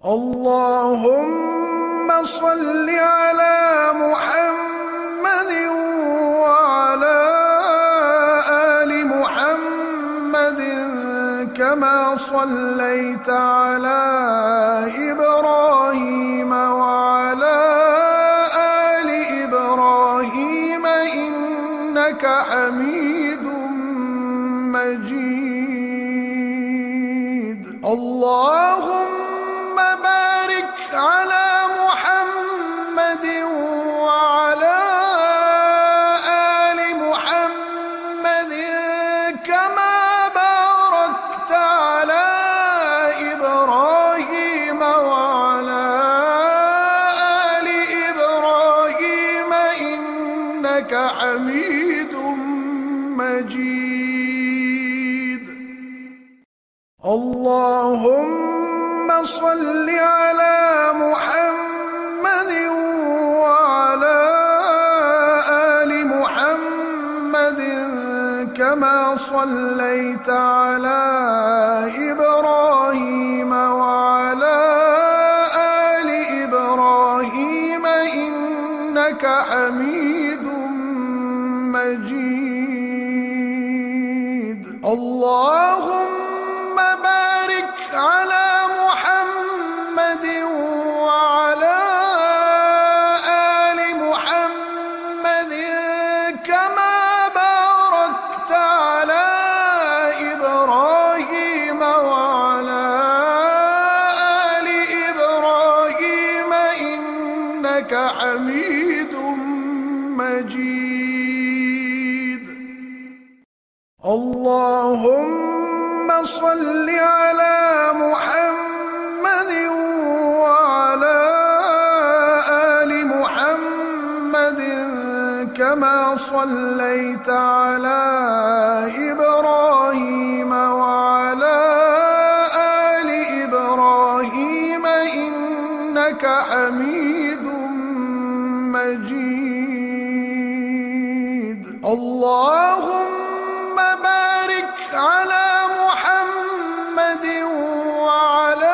اللهم صل على محمد وعلى آل محمد كما صليت على إبراهيم وعلى آل إبراهيم إنك حميد مجيد. اللهم بارك على محمد وعلى آل محمد كما باركت على إبراهيم وعلى آل إبراهيم إنك حميد مجيد. اللهم صل على محمد وعلى آل محمد كما صليت على إبراهيم وعلى آل إبراهيم إنك حميد مجيد. اللهم بارك على محمد وعلى آل محمد كما باركت على إبراهيم وعلى آل إبراهيم إنك حميد مجيد. اللهم صل على محمد وعلى آل محمد كما صليت على إبراهيم وعلى آل إبراهيم إنك حميد مجيد. اللهم بارك على محمد وعلى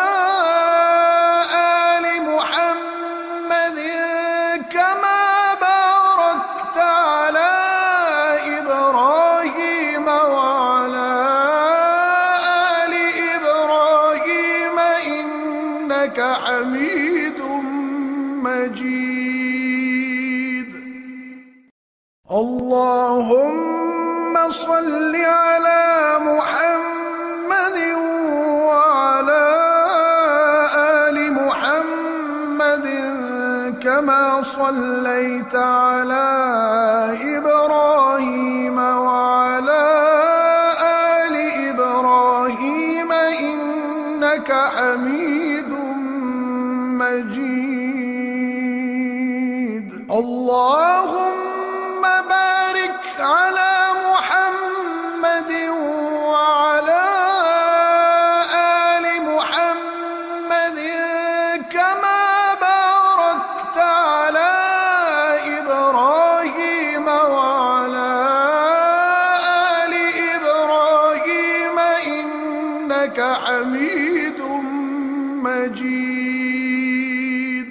آل محمد كما باركت على إبراهيم وعلى آل إبراهيم إنك حميد مجيد. اللهم صل على محمد وعلى آل محمد كما صليت على إبراهيم وعلى آل إبراهيم إنك حميد مجيد. اللهم بارك على محمد وعلى آل محمد كما باركت على إبراهيم وعلى آل إبراهيم إنك حميد مجيد.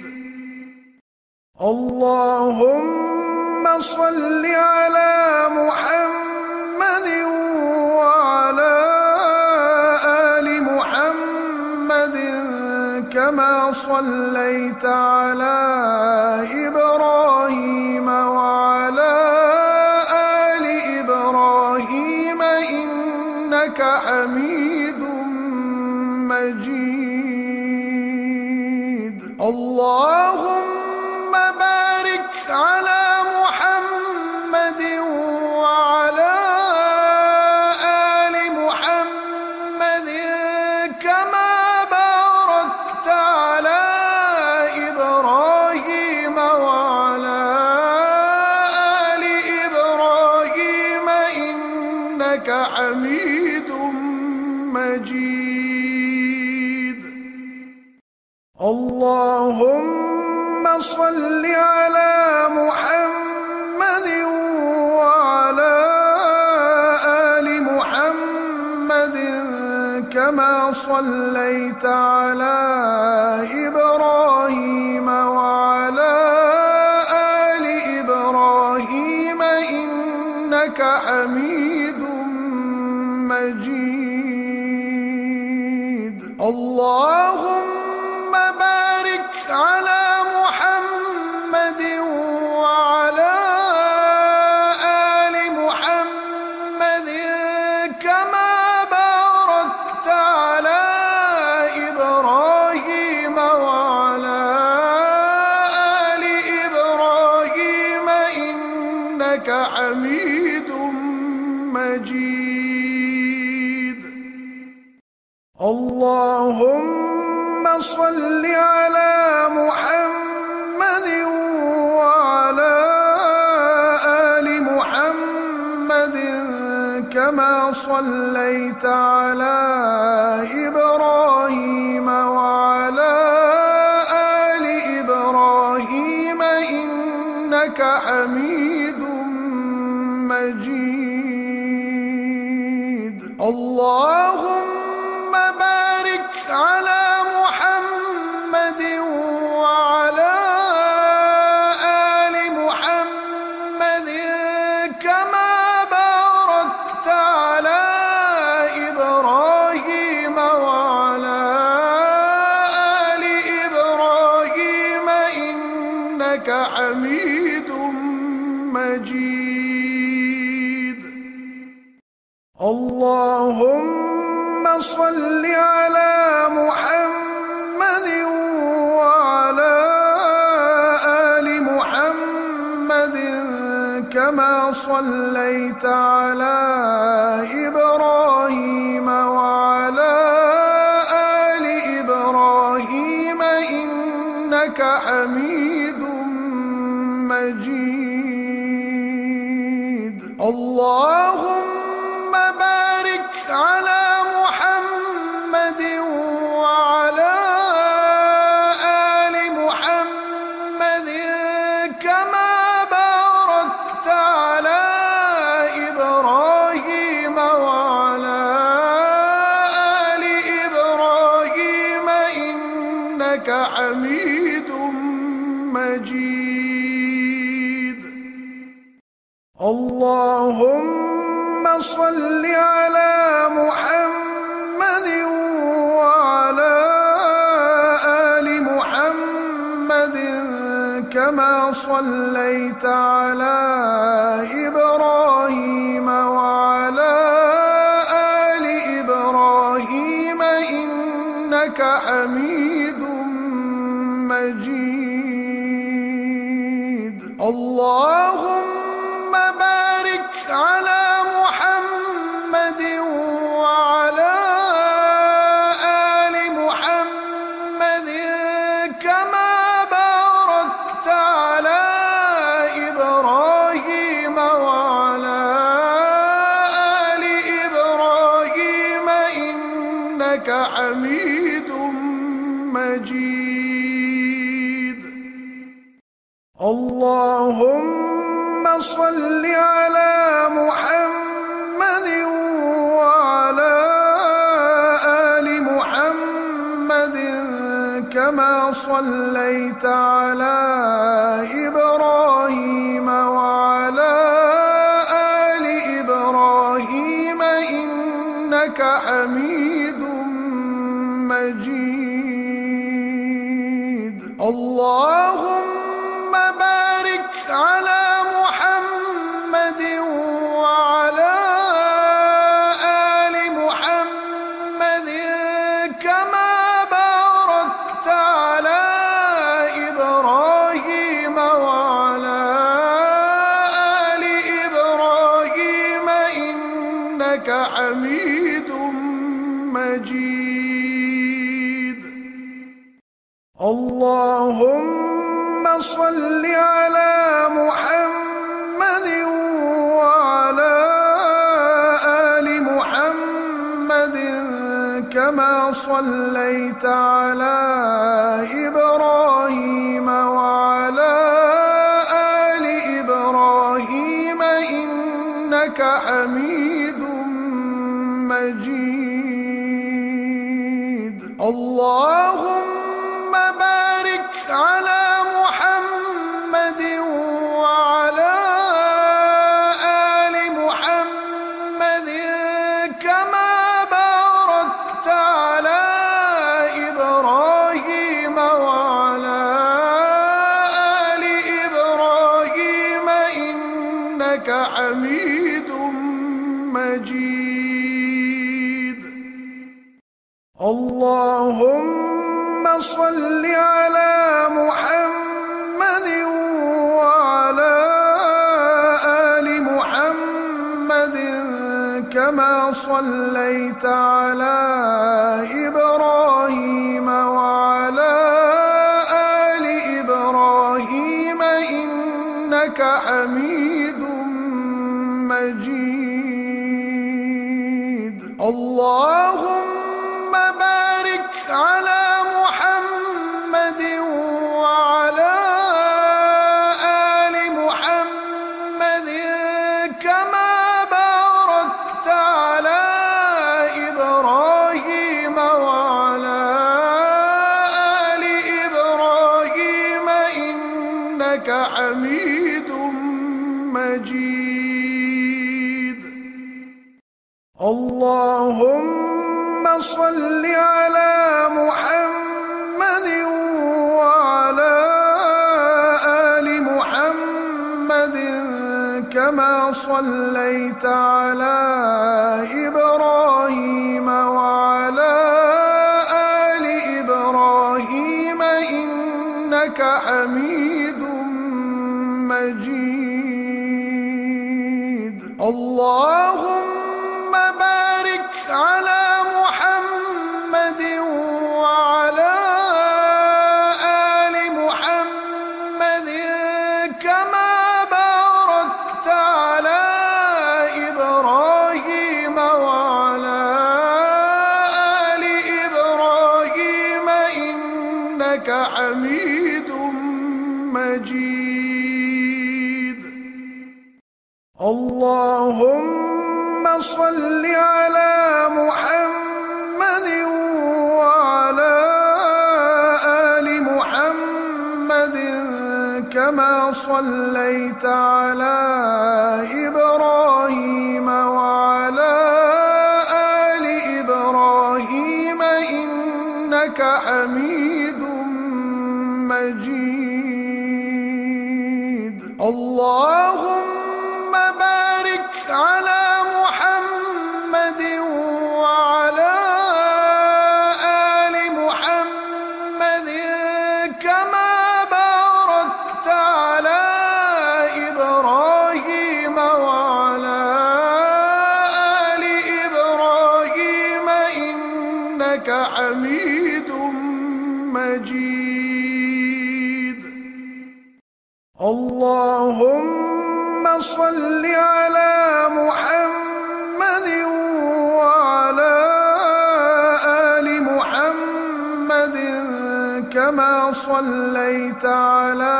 اللهم صل على محمد وعلى آل محمد كما صليت على إبراهيم وعلى آل إبراهيم إنك حميد مجيد. اللهم بارك على محمد وعلى آل محمد كما باركت على إبراهيم وعلى آل إبراهيم إنك حميد مجيد. اللهم صل على محمد وعلى آل محمد كما صليت على صل على محمد وعلى آل محمد كما صليت على إبراهيم وعلى آل إبراهيم إنك حميد مجيد. اللهم بارك على محمد وعلى آل محمد كما باركت على إبراهيم وعلى آل إبراهيم إنك حميد مجيد. اللهم صل على محمد وعلى آل محمد كما صليت على إبراهيم وعلى آل إبراهيم إنك حميد مجيد. اللهم بارك على محمد وعلى آل محمد كما باركت على إبراهيم وعلى آل إبراهيم إنك حميد مجيد. اللهم صل على محمد وعلى آل محمد كما صليت على إبراهيم وعلى آل إبراهيم إنك حميد مجيد. اللهم بارك على محمد وعلى آل محمد كما باركت على إبراهيم وعلى آل إبراهيم إنك حميد مجيد. اللهم صل على محمد وعلى آل محمد كما صليت على إبراهيم وعلى آل إبراهيم إنك حميد مجيد. اللهم بارك على محمد وعلى آل محمد كما باركت على إبراهيم وعلى آل إبراهيم إنك حميد مجيد. اللهم صل على محمد وعلى آل محمد كما صليت على إبراهيم وعلى آل إبراهيم إنك حميد مجيد. اللهم بارك على محمد وعلى آل محمد كما باركت على إبراهيم وعلى آل إبراهيم إنك حميد مجيد. اللهم صل على محمد وعلى آل محمد كما صليت على إبراهيم وعلى إنك حميد مجيد. اللهم بارك على محمد وعلى آل محمد كما باركت على إبراهيم وعلى آل إبراهيم إنك حميد مجيد. اللهم صل على محمد وعلى آل محمد كما صليت على إبراهيم وعلى آل إبراهيم إنك حميد مجيد. اللهم بارك على محمد وعلى آل محمد كما باركت على إبراهيم وعلى آل إبراهيم إنك حميد مجيد. اللهم صل على محمد وعلى آل محمد كما صليت على إبراهيم وعلى آل إبراهيم إنك حميد مجيد. اللهم بارك على محمد وعلى آل محمد كما باركت على إبراهيم وعلى آل إبراهيم إنك حميد مجيد. اللهم صل على محمد وعلى آل محمد كما صليت على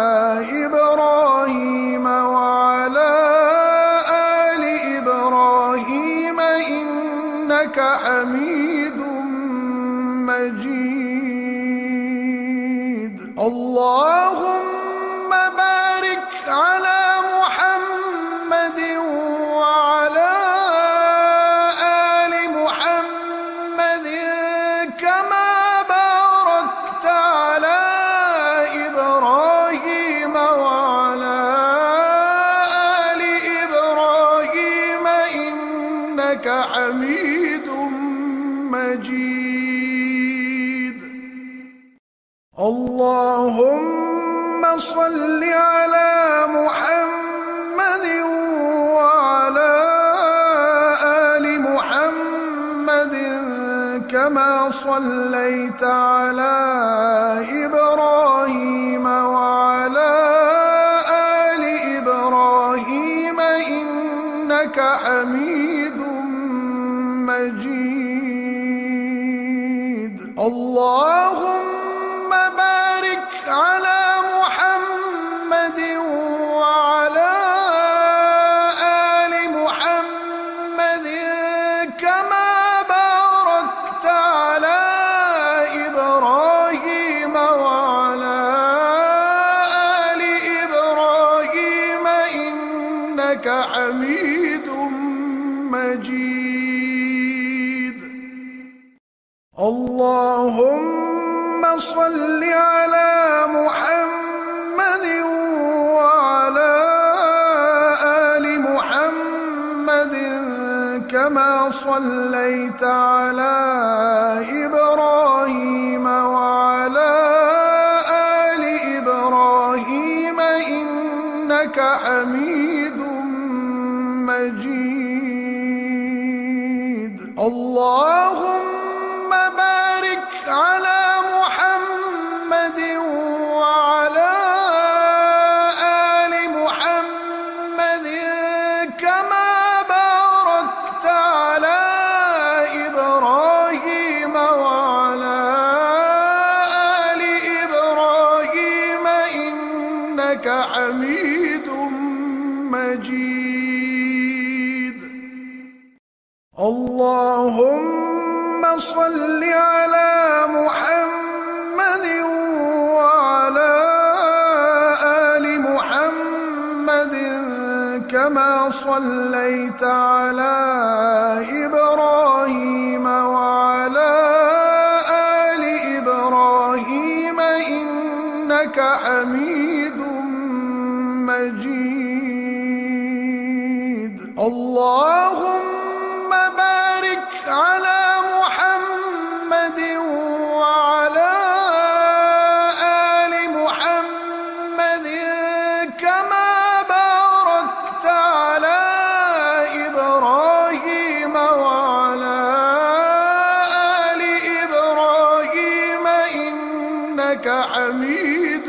إبراهيم وعلى آل إبراهيم إنك حميد مجيد. اللهم بارك على محمد وعلى آل محمد كما باركت على إبراهيم وعلى آل إبراهيم إنك حميد مجيد. اللهم صل على محمد وعلى آل محمد كما صليت على إبراهيم وعلى آل إبراهيم إنك حميد مجيد. اللهم بارك على محمد وعلى آل محمد كما باركت على إبراهيم وعلى آل إبراهيم إنك حميد مجيد. اللهم صل على محمد وعلى آل محمد كما صليت على إبراهيم وعلى آل إبراهيم إنك حميد مجيد. اللهم بارك على محمد وعلى آل محمد إنك حميد مجيد. اللهم صل على محمد وعلى آل محمد كما صليت على إبراهيم وعلى آل إبراهيم إنك حميد مجيد. اللهم بارك على محمد وعلى آل محمد كما باركت على إبراهيم وعلى آل إبراهيم إنك حميد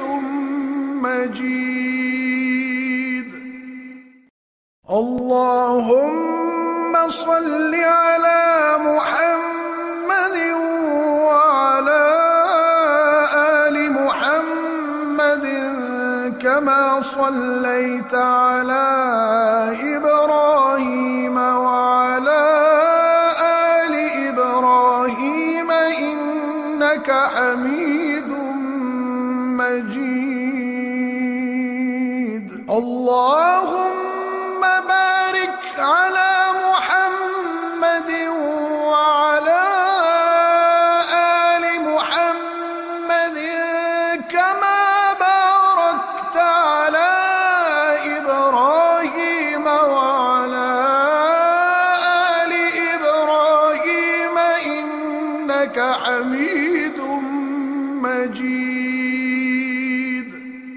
مجيد. اللهم صل على محمد وعلى آل محمد كما صليت على إبراهيم وعلى آل إبراهيم إنك حميد مجيد. اللهم بارك على محمد وعلى آل محمد كما باركت على إبراهيم وعلى آل إبراهيم إنك حميد مجيد.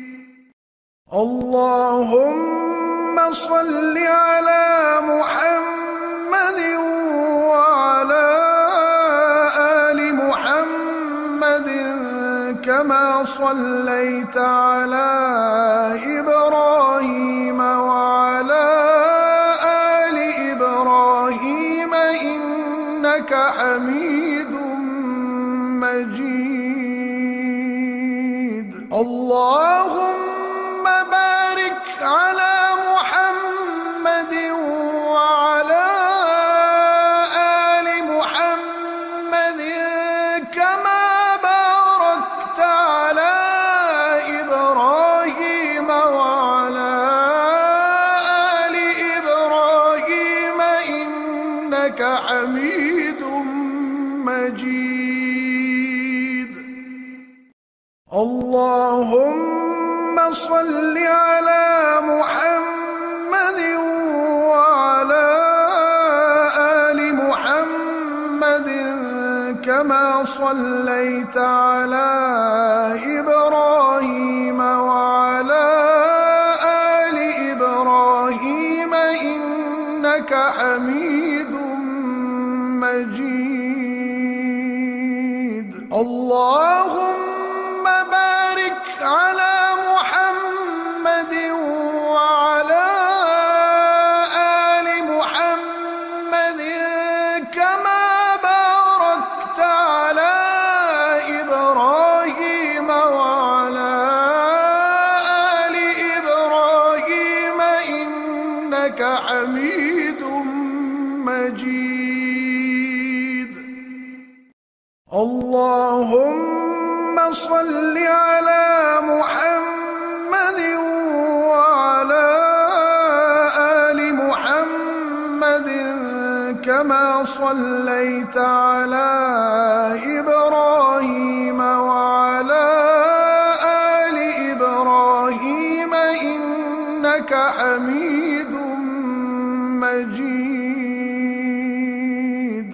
اللهم صل على محمد وعلى آل محمد كما صليت على إبراهيم وعلى آل إبراهيم إنك حميد مجيد. اللهم بارك على محمد وعلى آل محمد كما باركت على إبراهيم وعلى آل إبراهيم إنك حميد مجيد. اللهم صل على محمد وعلى آل محمد كما صليت على إبراهيم وعلى آل إبراهيم إنك حميد مجيد. اللهم بارك على محمد وعلى آل محمد كما باركت على إبراهيم وعلى آل إبراهيم إنك حميد مجيد. اللهم صل على محمد وعلى آل محمد كما صليت على إبراهيم وعلى آل إبراهيم إنك حميد مجيد.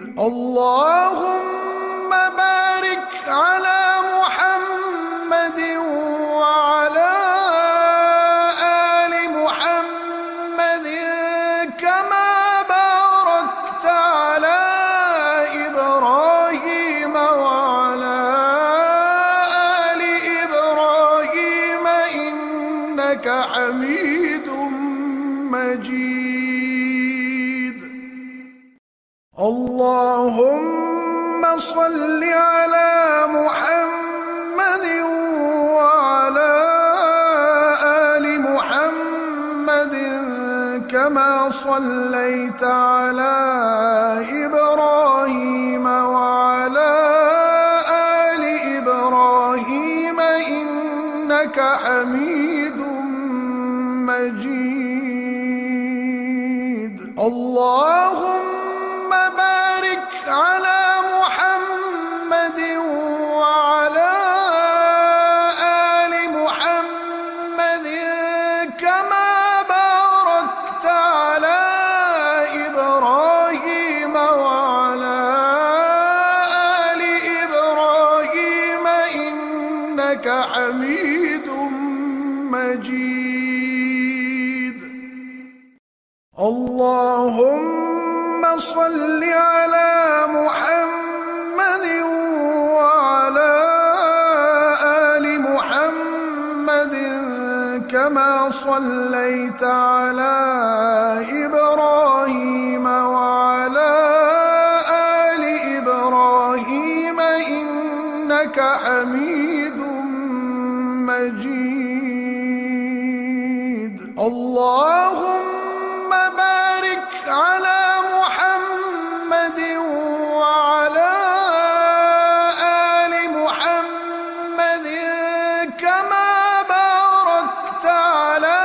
اللهم بارك على محمد وعلى آل محمد كما باركت على إبراهيم وعلى آل إبراهيم إنك حميد مجيد. اللهم صل على محمد وعلى آل صليت على إبراهيم وعلى آل إبراهيم إنك حميد مجيد. اللهم بارك على محمد وعلى آل محمد كما باركت على إبراهيم وعلى آل إبراهيم إنك حميد مجيد. اللهم صل على محمد وعلى آل محمد كما صليت على إبراهيم وعلى آل إبراهيم إنك حميد مجيد. اللهم بارك على محمد وعلى آل محمد كما باركت على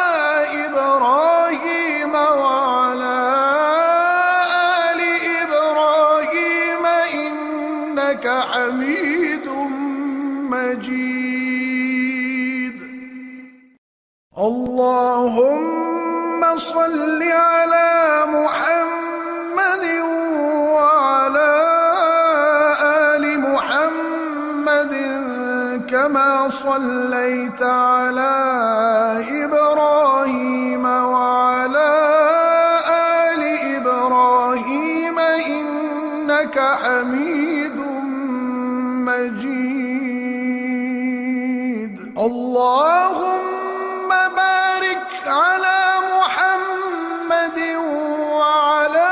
إبراهيم وعلى آل إبراهيم إنك حميد مجيد. اللهم صل على محمد وعلى آل محمد كما صليت على إبراهيم وعلى آل إبراهيم إنك حميد مجيد. اللهم بارك على محمد وعلى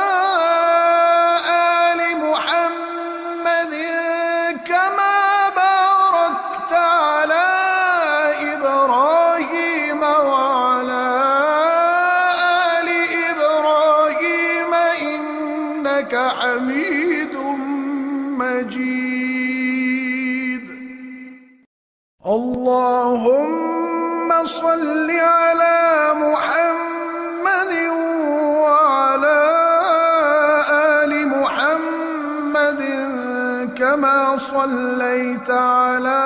آل محمد كما باركت على إبراهيم وعلى آل إبراهيم إنك حميد مجيد. اللهم صل على محمد وعلى آل محمد كما صليت على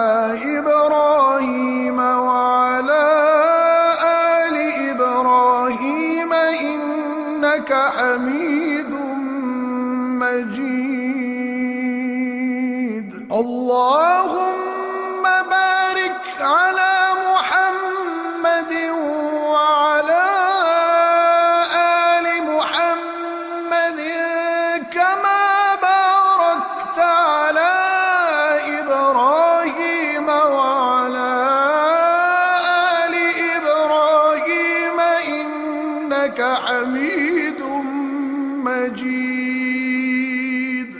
إبراهيم وعلى آل إبراهيم إنك حميد مجيد. اللهم بارك على محمد وعلى آل محمد كما باركت على إبراهيم وعلى آل إبراهيم إنك حميد مجيد.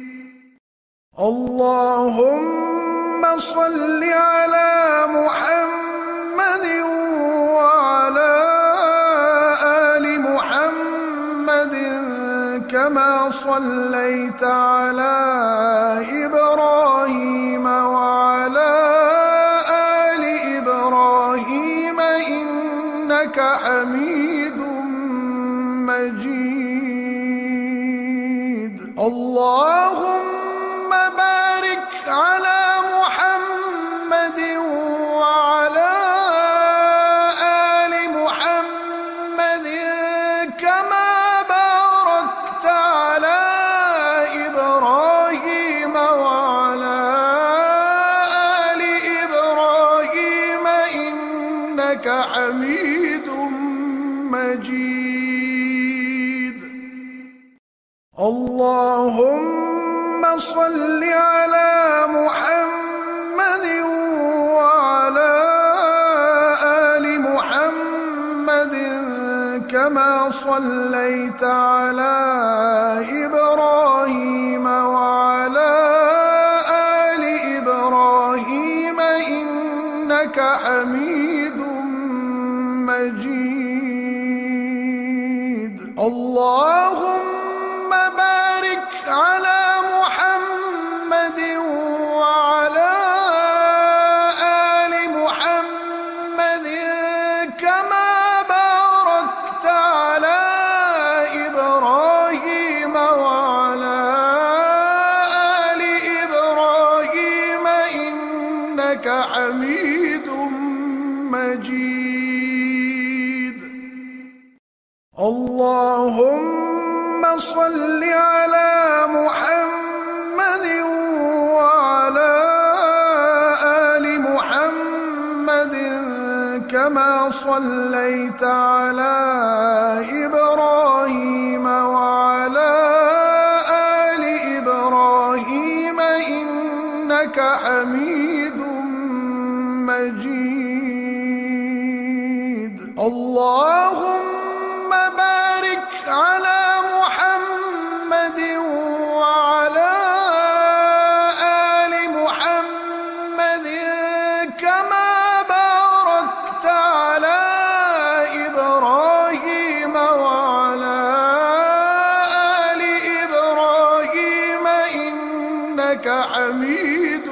اللهم صل على محمد وعلى آل محمد كما صليت على إبراهيم وعلى آل إبراهيم إنك حميد مجيد. اللهم بارك على محمد وعلى آل محمد كما باركت على إبراهيم وعلى آل إبراهيم إنك حميد مجيد. اللهم صل على محمد وعلى آل محمد كما صليت على إبراهيم وعلى آل إبراهيم إنك حميد مجيد. اللهم بارك على محمد وعلى آل محمد كما باركت على إبراهيم وعلى آل إبراهيم إنك حميد مجيد. اللهم صل على محمد وعلى آل محمد كما صليت على إبراهيم وعلى آل إبراهيم إنك حميد مجيد. اللهم بارك على محمد وعلى آل محمد كما باركت على إبراهيم وعلى آل إبراهيم إنك حميد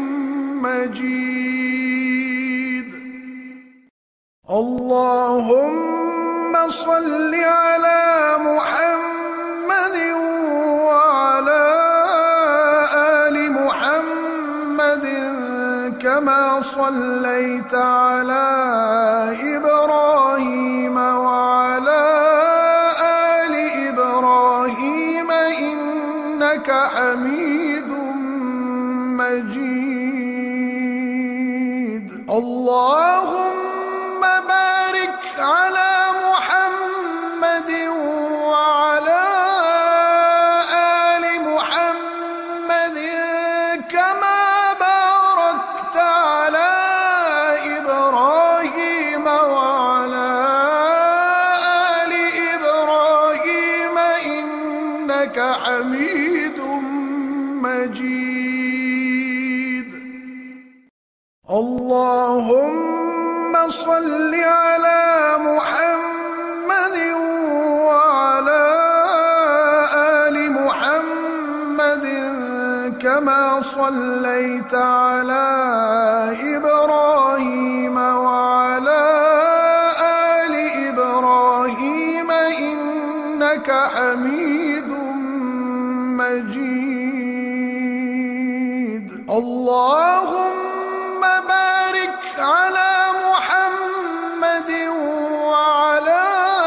مجيد. اللهم صل على محمد وعلى آل محمد كما صليت على إبراهيم وعلى آل إبراهيم إنك حميد مجيد. اللهم بارك على محمد وعلى آل محمد كما باركت على إبراهيم وعلى آل إبراهيم إنك حميد مجيد. اللهم صل على محمد وعلى آل محمد كما صليت على إبراهيم وعلى آل إبراهيم إنك حميد مجيد. اللهم بارك على محمد وعلى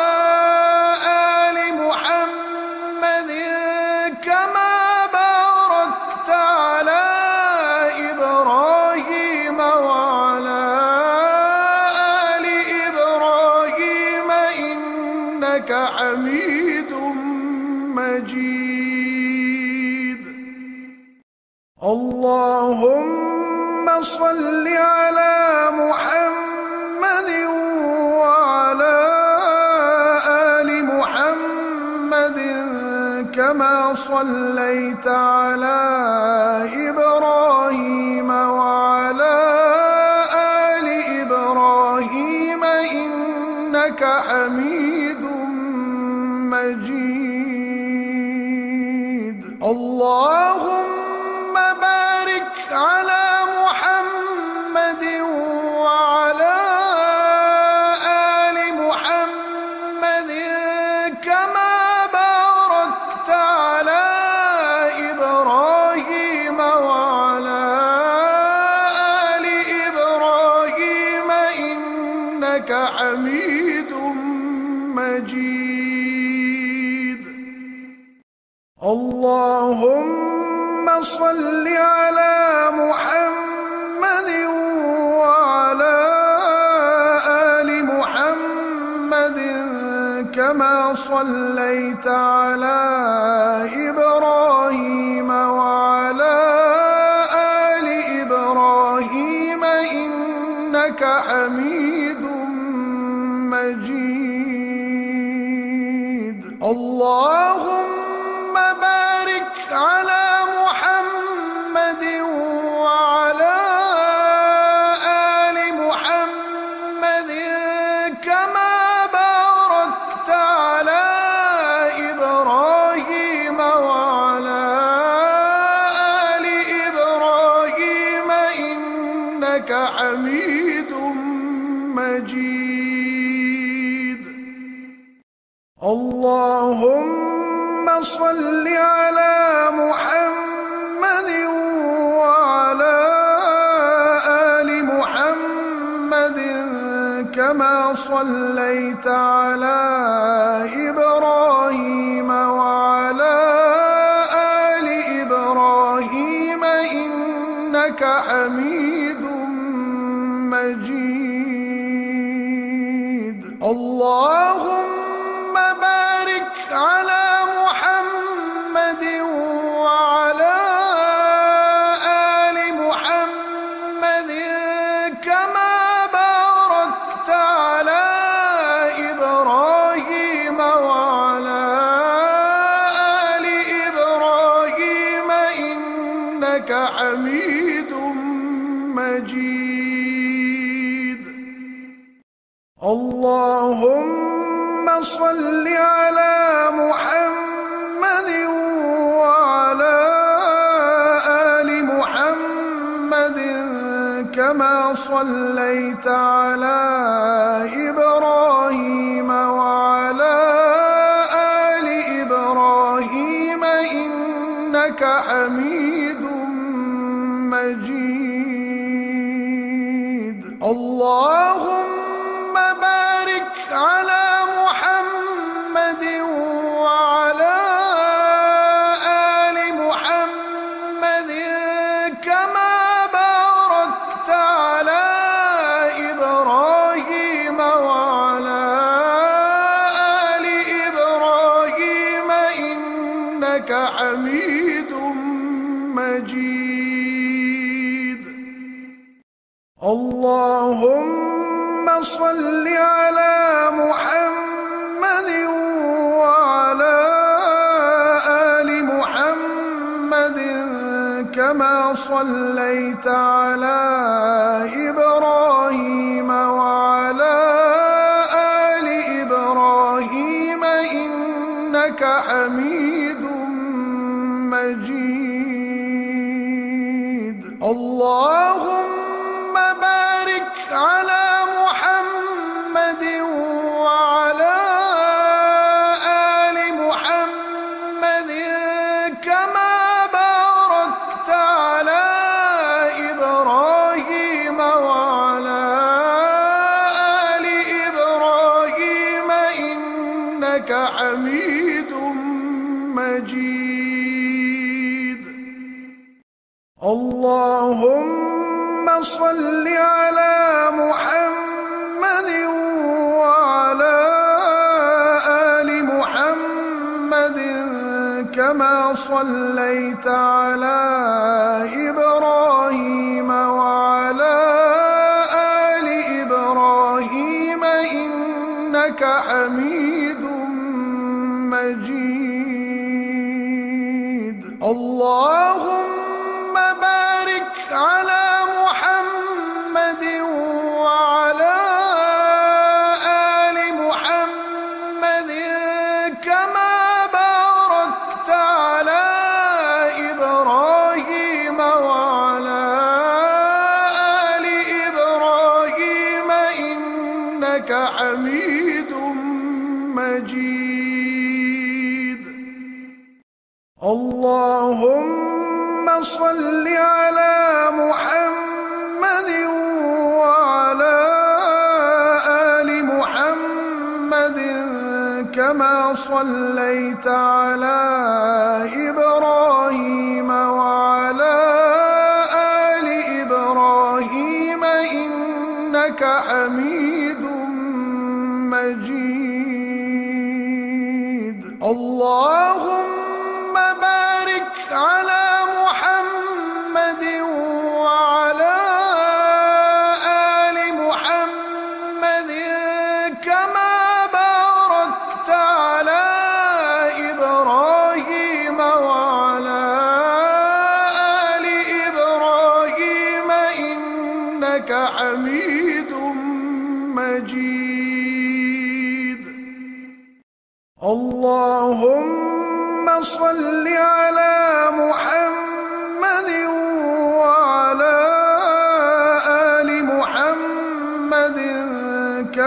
آل محمد كما باركت على إبراهيم وعلى آل إبراهيم إنك حميد مجيد. اللهم صل على محمد وعلى آل محمد كما صليت على إبراهيم وعلى آل إبراهيم إنك حميد مجيد. اللهم بارك على محمد وعلى آل محمد كما باركت على إبراهيم وعلى آل إبراهيم إنك حميد مجيد. اللهم صل على محمد وعلى آل محمد كما صليت على إبراهيم وعلى آل إبراهيم إنك حميد مجيد. اللهم بارك على محمد وعلى آل محمد كما باركت على إنك حميد مجيد. اللهم صل على محمد وعلى آل محمد كما صليت على إبراهيم وعلى آل إبراهيم إنك حميد مجيد. اللهم بارك على محمد وعلى آل محمد كما باركت على إبراهيم وعلى آل إبراهيم إنك حميد مجيد. اللهم صل على محمد وعلى آل محمد كما صليت على إبراهيم وعلى آل إبراهيم إنك حميد مجيد. اللهم بارك على محمد وعلى آل محمد كما باركت على إبراهيم وعلى آل إبراهيم إنك حميد مجيد. اللهم صل على محمد وعلى آل محمد كما صليت على إبراهيم وعلى آل إبراهيم إنك حميد مجيد. اللهم بارك على محمد وعلى آل محمد كما باركت على إبراهيم وعلى آل إبراهيم إنك حميد مجيد. اللهم صل على محمد وعلى آل محمد كما صليت على إبراهيم وعلى آل إبراهيم إنك حميد مجيد. اللهم بارك على محمد وعلى آل محمد كما باركت على إبراهيم وعلى آل إبراهيم إنك حميد مجيد. اللهم صل على محمد وعلى آل محمد كما صليت على إبراهيم وعلى آل إبراهيم إنك حميد مجيد. اللهم بارك على محمد وعلى آل محمد كما باركت على إبراهيم وعلى آل إبراهيم إنك حميد مجيد. اللهم صل على محمد وعلى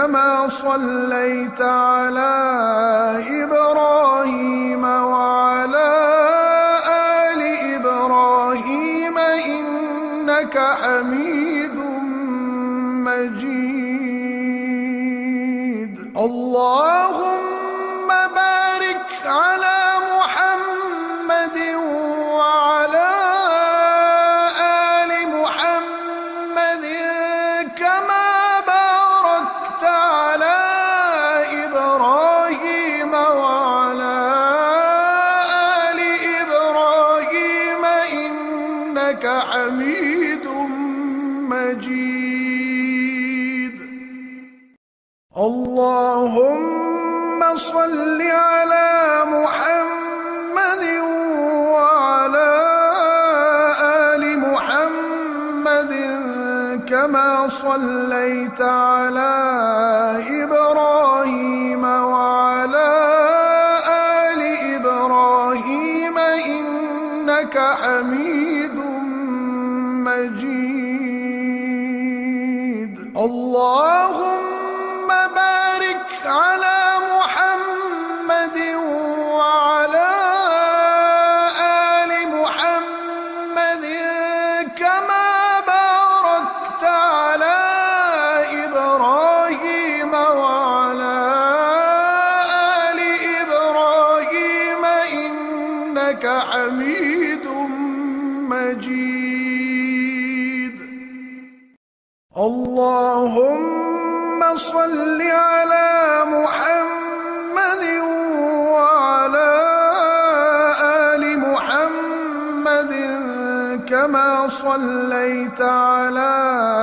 كما صليت على إبراهيم وعلى آل إبراهيم إنك حميد مجيد. اللهم بارك على محمد وعلى آل محمد كما باركت على إبراهيم وعلى آل إبراهيم إنك حميد مجيد. اللهم صل على محمد وعلى آل محمد كما صليت على إبراهيم وعلى آل إبراهيم إنك حميد مجيد. اللهم بارك على محمد وعلى آل محمد كما باركت على إبراهيم وعلى آل إبراهيم إنك حميد مجيد. اللهم صل على محمد وعلى آل محمد كما صليت على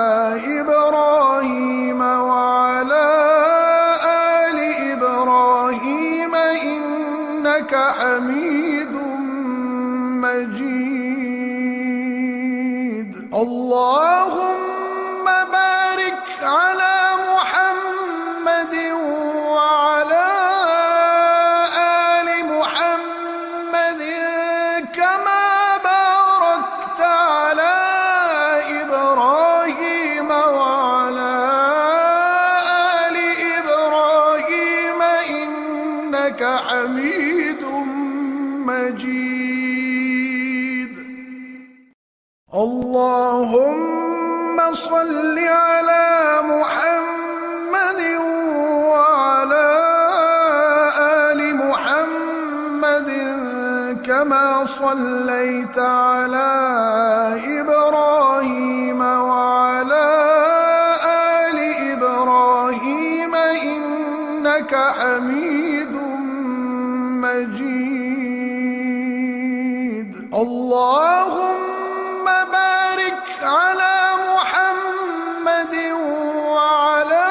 إبراهيم وعلى آل إبراهيم إنك حميد مجيد. اللهم بارك على محمد وعلى آل محمد كما باركت على إبراهيم وعلى آل إبراهيم إنك حميد مجيد. اللهم صل على محمد وعلى آل محمد كما صليت على إبراهيم وعلى آل إبراهيم إنك حميد مجيد. اللهم بارك على محمد وعلى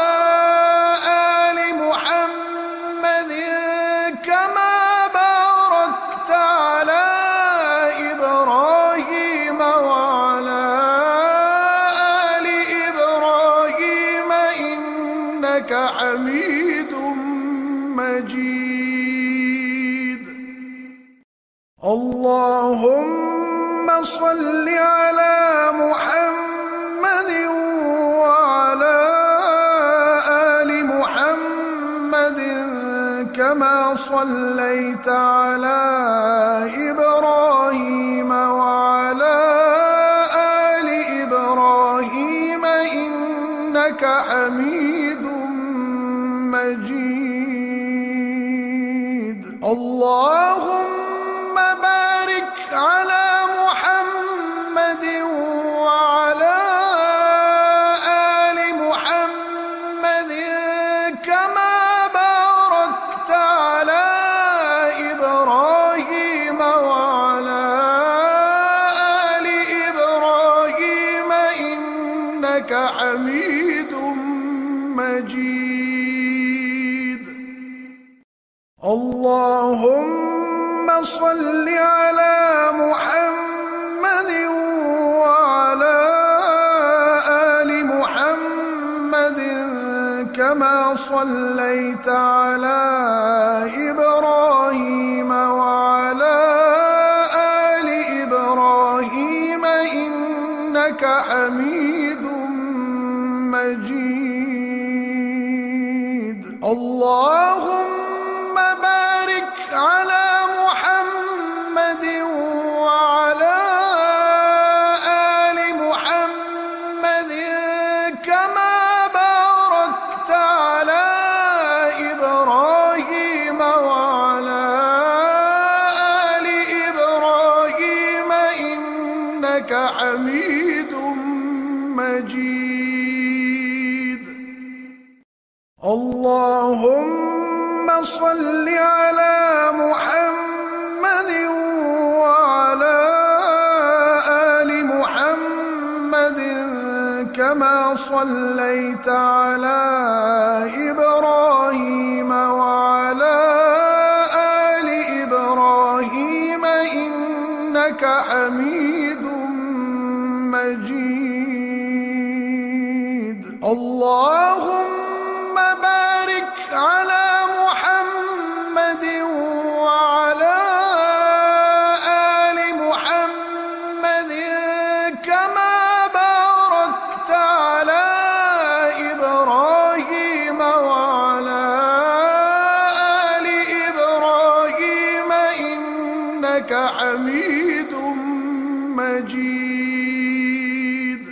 آل محمد كما باركت على إبراهيم وعلى آل إبراهيم إنك حميد مجيد. اللهم صل على محمد وعلى آل محمد كما صليت على إبراهيم وعلى آل إبراهيم إنك حميد مجيد. اللهم بارك على محمد وعلى آل محمد كما باركت على إبراهيم وعلى آل إبراهيم إنك حميد مجيد. اللهم صل على محمد وعلى آل محمد كما صليت على إبراهيم وعلى آل إبراهيم إنك حميد مجيد. اللهم بارك على محمد وعلى آل محمد كما باركت على إبراهيم وعلى آل إبراهيم إنك حميد مجيد. اللهم صل على محمد وعلى آل محمد كما صليت على إبراهيم وعلى آل إبراهيم إنك حميد مجيد. اللهم بارك على محمد وعلى آل محمد كما باركت على إبراهيم وعلى آل إبراهيم إنك حميد مجيد.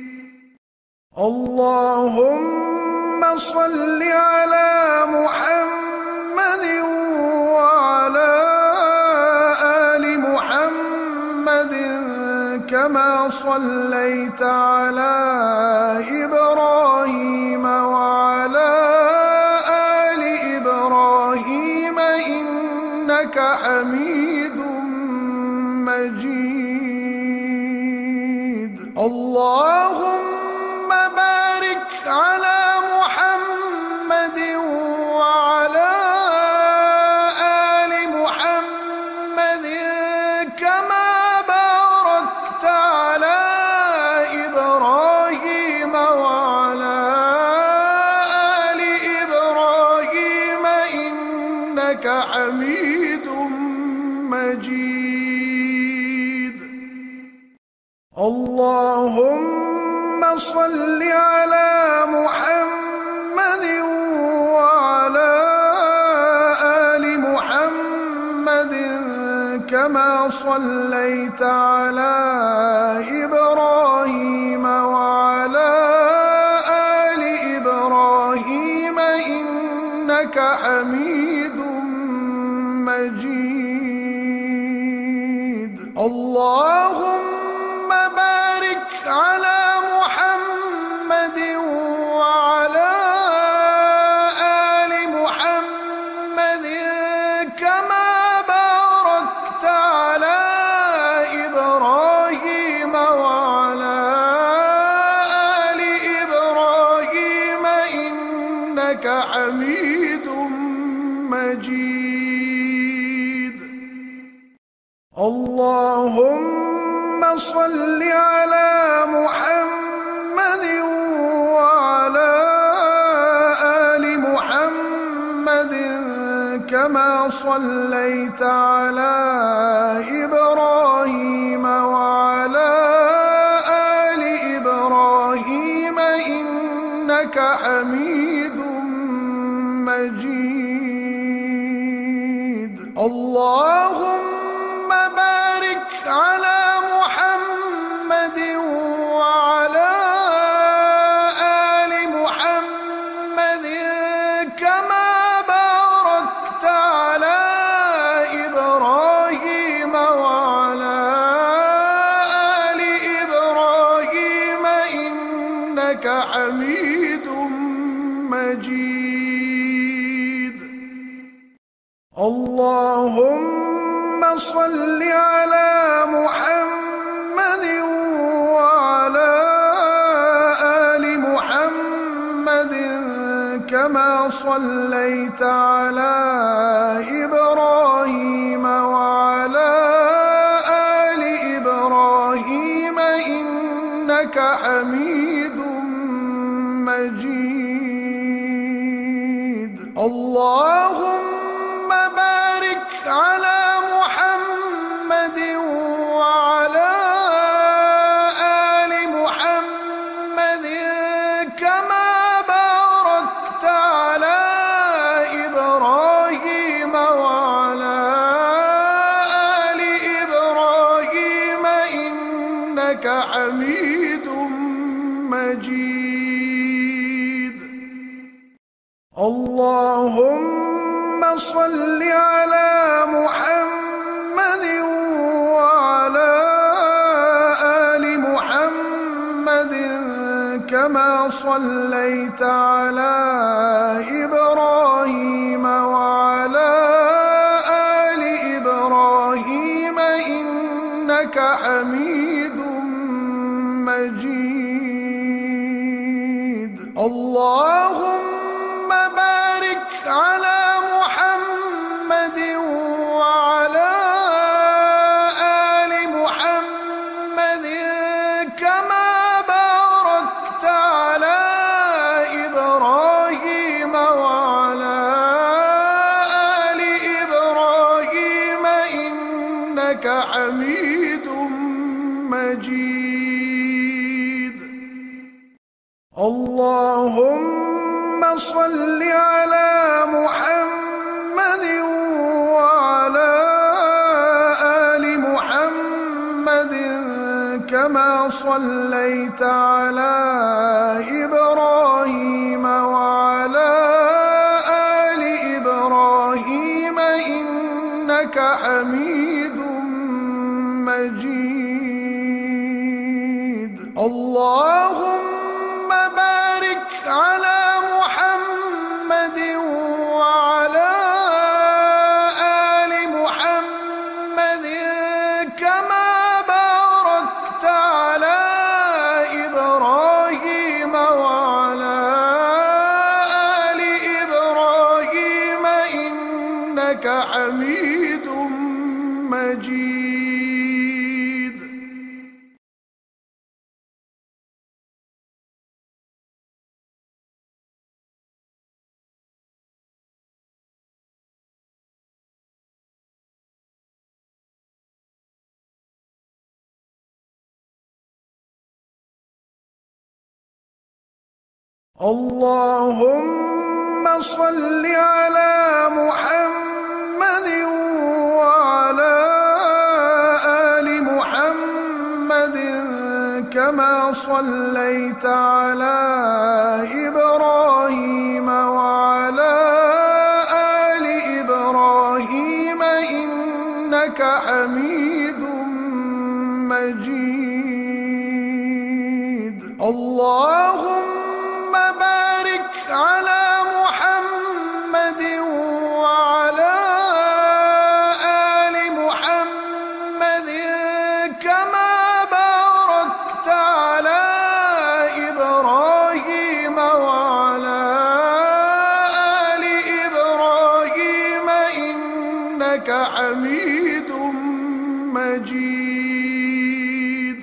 اللهم صل على محمد وعلى آل محمد كما صليت على إبراهيم وعلى آل إبراهيم إنك حميد مجيد. اللهم بارك على محمد وعلى آل محمد كما باركت على إبراهيم وعلى آل إبراهيم إنك حميد مجيد. اللهم صل على محمد وعلى آل محمد كما صليت على إبراهيم وعلى آل إبراهيم إنك حميد مجيد. اللهم بارك على محمد وعلى آل محمد كما باركت على إبراهيم وعلى آل إبراهيم إنك حميد مجيد. اللهم صل على محمد وعلى آل محمد كما صليت على إبراهيم وعلى آل إبراهيم إنك حميد مجيد. اللهم بارك على محمد وعلى آل محمد كما باركت على إبراهيم وعلى آل إبراهيم إنك حميد مجيد. اللهم صل على محمد وعلى آل محمد كما صليت على إبراهيم وعلى آل إبراهيم إنك حميد مجيد. اللهم بارك على محمد وعلى آل محمد كما باركت على مجيد. اللهم صل على محمد وعلى آل محمد كما صليت على إبراهيم وعلى آل إبراهيم إنك حميد مجيد. اللهم بارك على محمد وعلى آل محمد كما باركت على إبراهيم وعلى آل إبراهيم إنك حميد مجيد. اللهم صل على محمد وعلى آل محمد كما صليت على إبراهيم وعلى آل إبراهيم إنك حميد مجيد. اللهم بارك على محمد وعلى آل محمد كما باركت على إبراهيم وعلى آل إبراهيم إنك حميد مجيد. اللهم صل على محمد وعلى آل محمد كما صليت على إبراهيم وعلى آل إبراهيم إنك حميد مجيد. اللهم بارك على محمد وعلى آل محمد كما باركت على إبراهيم وعلى آل إبراهيم إنك حميد مجيد.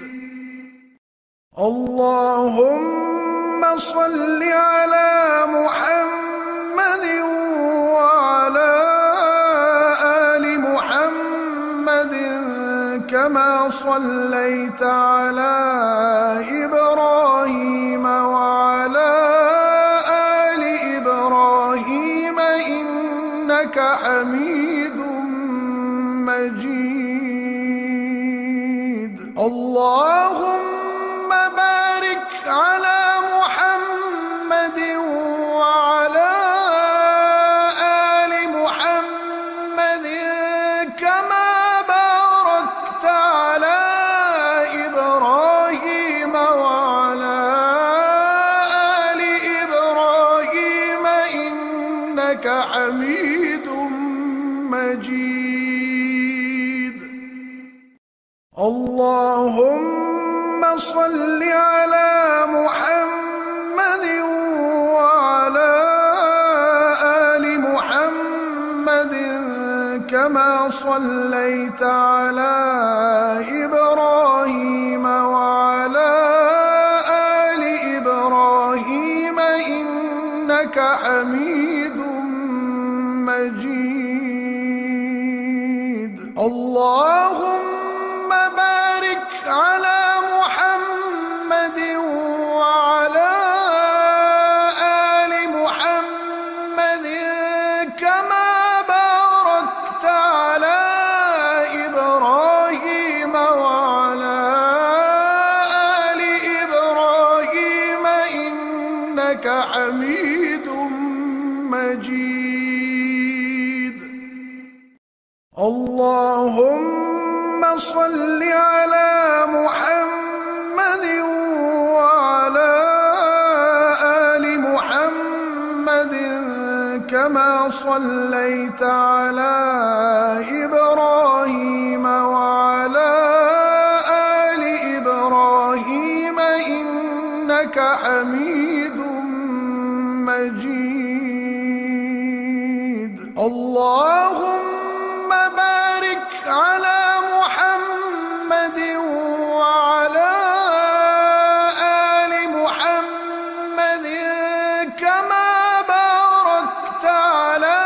اللهم صل على محمد وعلى آل محمد كما صليت على إبراهيم وعلى آل إبراهيم إنك حميد مجيد. اللهم بارك على محمد وعلى آل محمد كما باركت على إبراهيم وعلى آل إبراهيم إنك حميد مجيد. اللهم صل على محمد وعلى آل محمد كما صليت على إبراهيم وعلى آل إبراهيم إنك حميد مجيد. اللهم بارك على محمد وعلى آل محمد كما باركت على إبراهيم وعلى آل إبراهيم إنك حميد مجيد. اللهم صل على محمد وعلى آل محمد كما صليت على إبراهيم وعلى آل إبراهيم إنك حميد مجيد. اللهم بارك على محمد وعلى آل محمد كما باركت على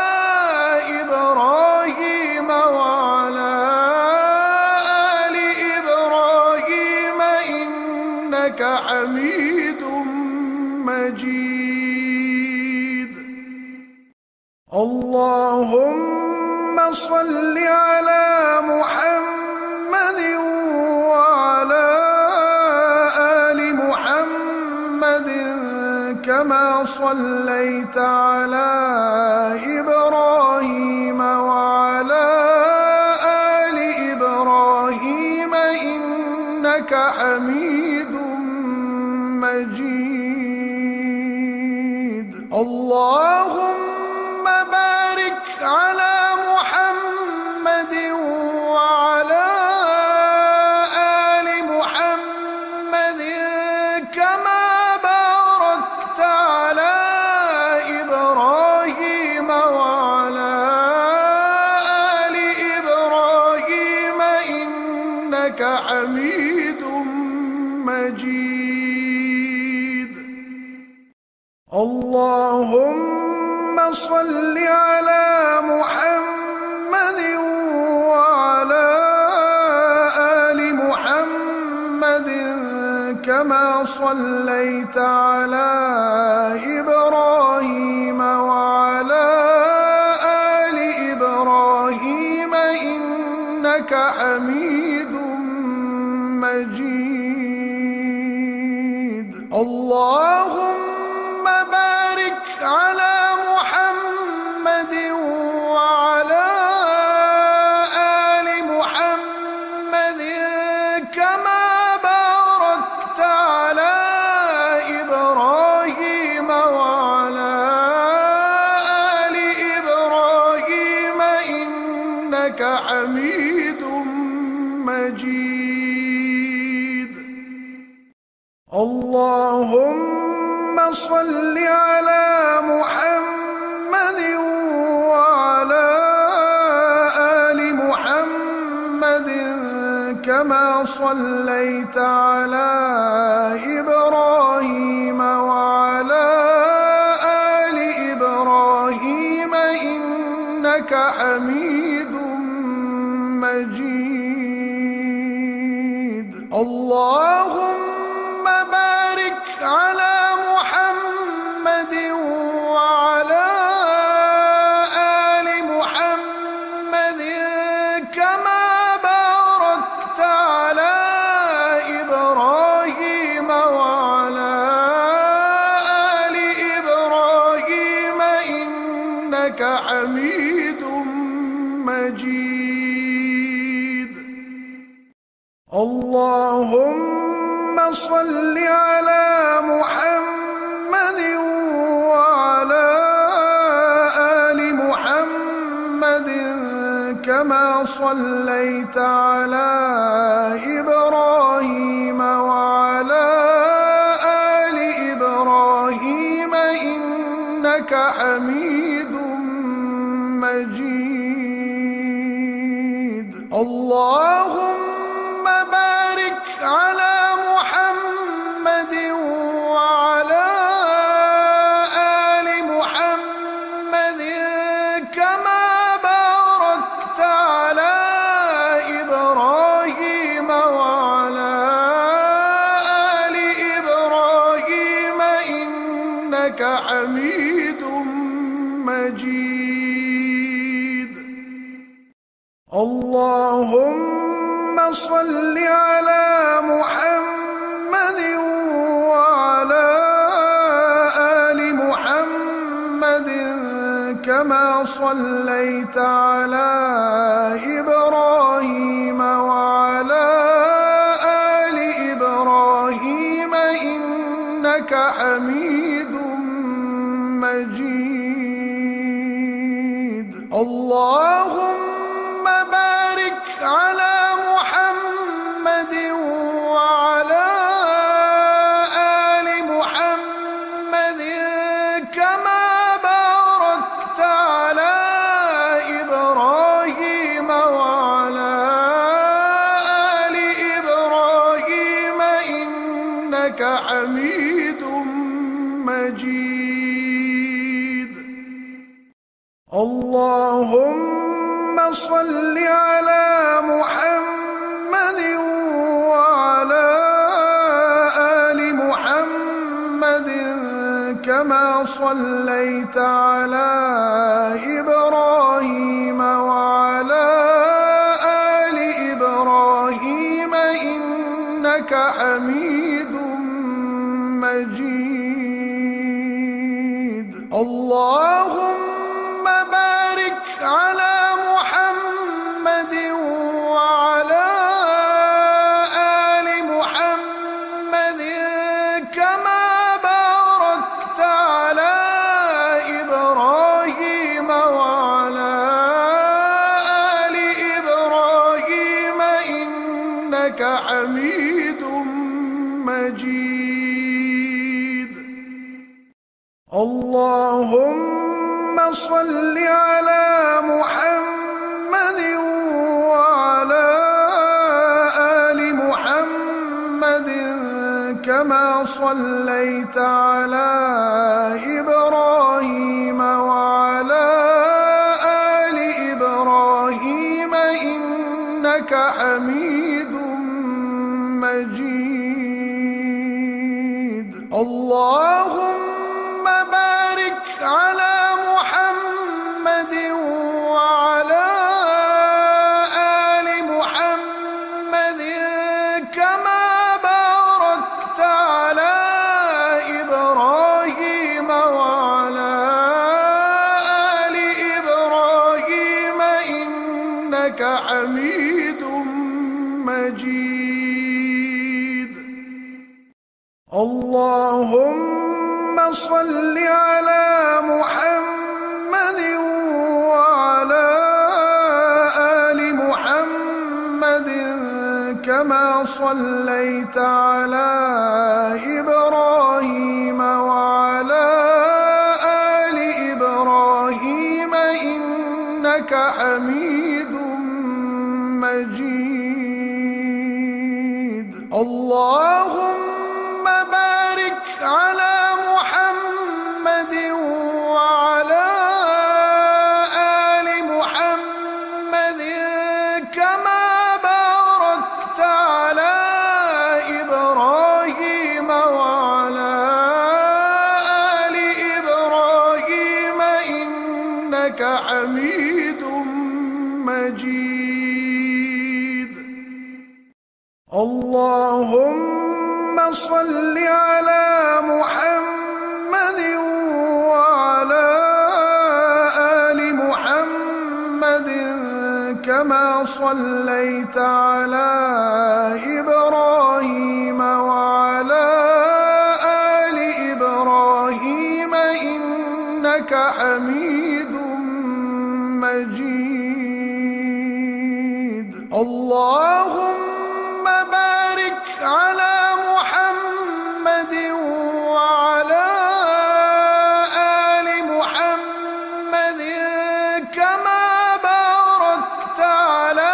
إبراهيم وعلى آل إبراهيم إنك حميد مجيد. اللهم صل على محمد وعلى آل محمد كما صليت على إبراهيم وعلى آل إبراهيم إنك حميد مجيد. اللهم بارك على محمد وعلى آل محمد كما باركت على إبراهيم وعلى آل إبراهيم إنك حميد مجيد. اللهم صل على محمد وعلى آل محمد كما صليت على إبراهيم وعلى آل إبراهيم إنك حميد مجيد. اللهم بارك على محمد وعلى آل محمد كما باركت على إبراهيم وعلى آل إبراهيم إنك حميد مجيد. اللهم صل على محمد وعلى آل محمد كما صليت على إبراهيم وعلى آل إبراهيم إنك حميد مجيد. اللهم بارك على محمد وعلى آل محمد كما باركت على إبراهيم وعلى آل إبراهيم إنك حميد مجيد. اللهم صل على محمد وعلى آل محمد كما صليت على إبراهيم وعلى آل إبراهيم إنك حميد مجيد. اللهم بارك على محمد وعلى آل محمد كما باركت على إبراهيم وعلى آل إبراهيم إنك حميد مجيد. اللهم صل على محمد وعلى كما صليت على إبراهيم وعلى آل إبراهيم إنك حميد مجيد. اللهم بارك على محمد وعلى آل محمد كما باركت على إبراهيم وعلى آل إبراهيم إنك حميد مجيد. اللهم صل على محمد وعلى آل محمد كما صليت على إبراهيم وعلى آل إبراهيم إنك حميد مجيد. اللهم بارك على محمد وعلى آل محمد كما باركت على إبراهيم وعلى آل إبراهيم إنك حميد مجيد. اللهم صل على محمد وعلى آل محمد كما صليت على إبراهيم وعلى آل إبراهيم إنك حميد مجيد. اللهم بارك على محمد وعلى آل محمد كما باركت على إبراهيم وعلى آل إبراهيم إنك حميد مجيد. اللهم صل على محمد وعلى آل محمد كما صليت على إبراهيم وعلى آل إبراهيم إنك حميد مجيد. اللهم بارك على محمد وعلى آل محمد كما باركت على إبراهيم وعلى آل إبراهيم إنك حميد مجيد. اللهم صل على محمد وعلى آل محمد كما صليت على إبراهيم وعلى آل إبراهيم إنك حميد مجيد. اللهم بارك على محمد وعلى آل محمد كما باركت على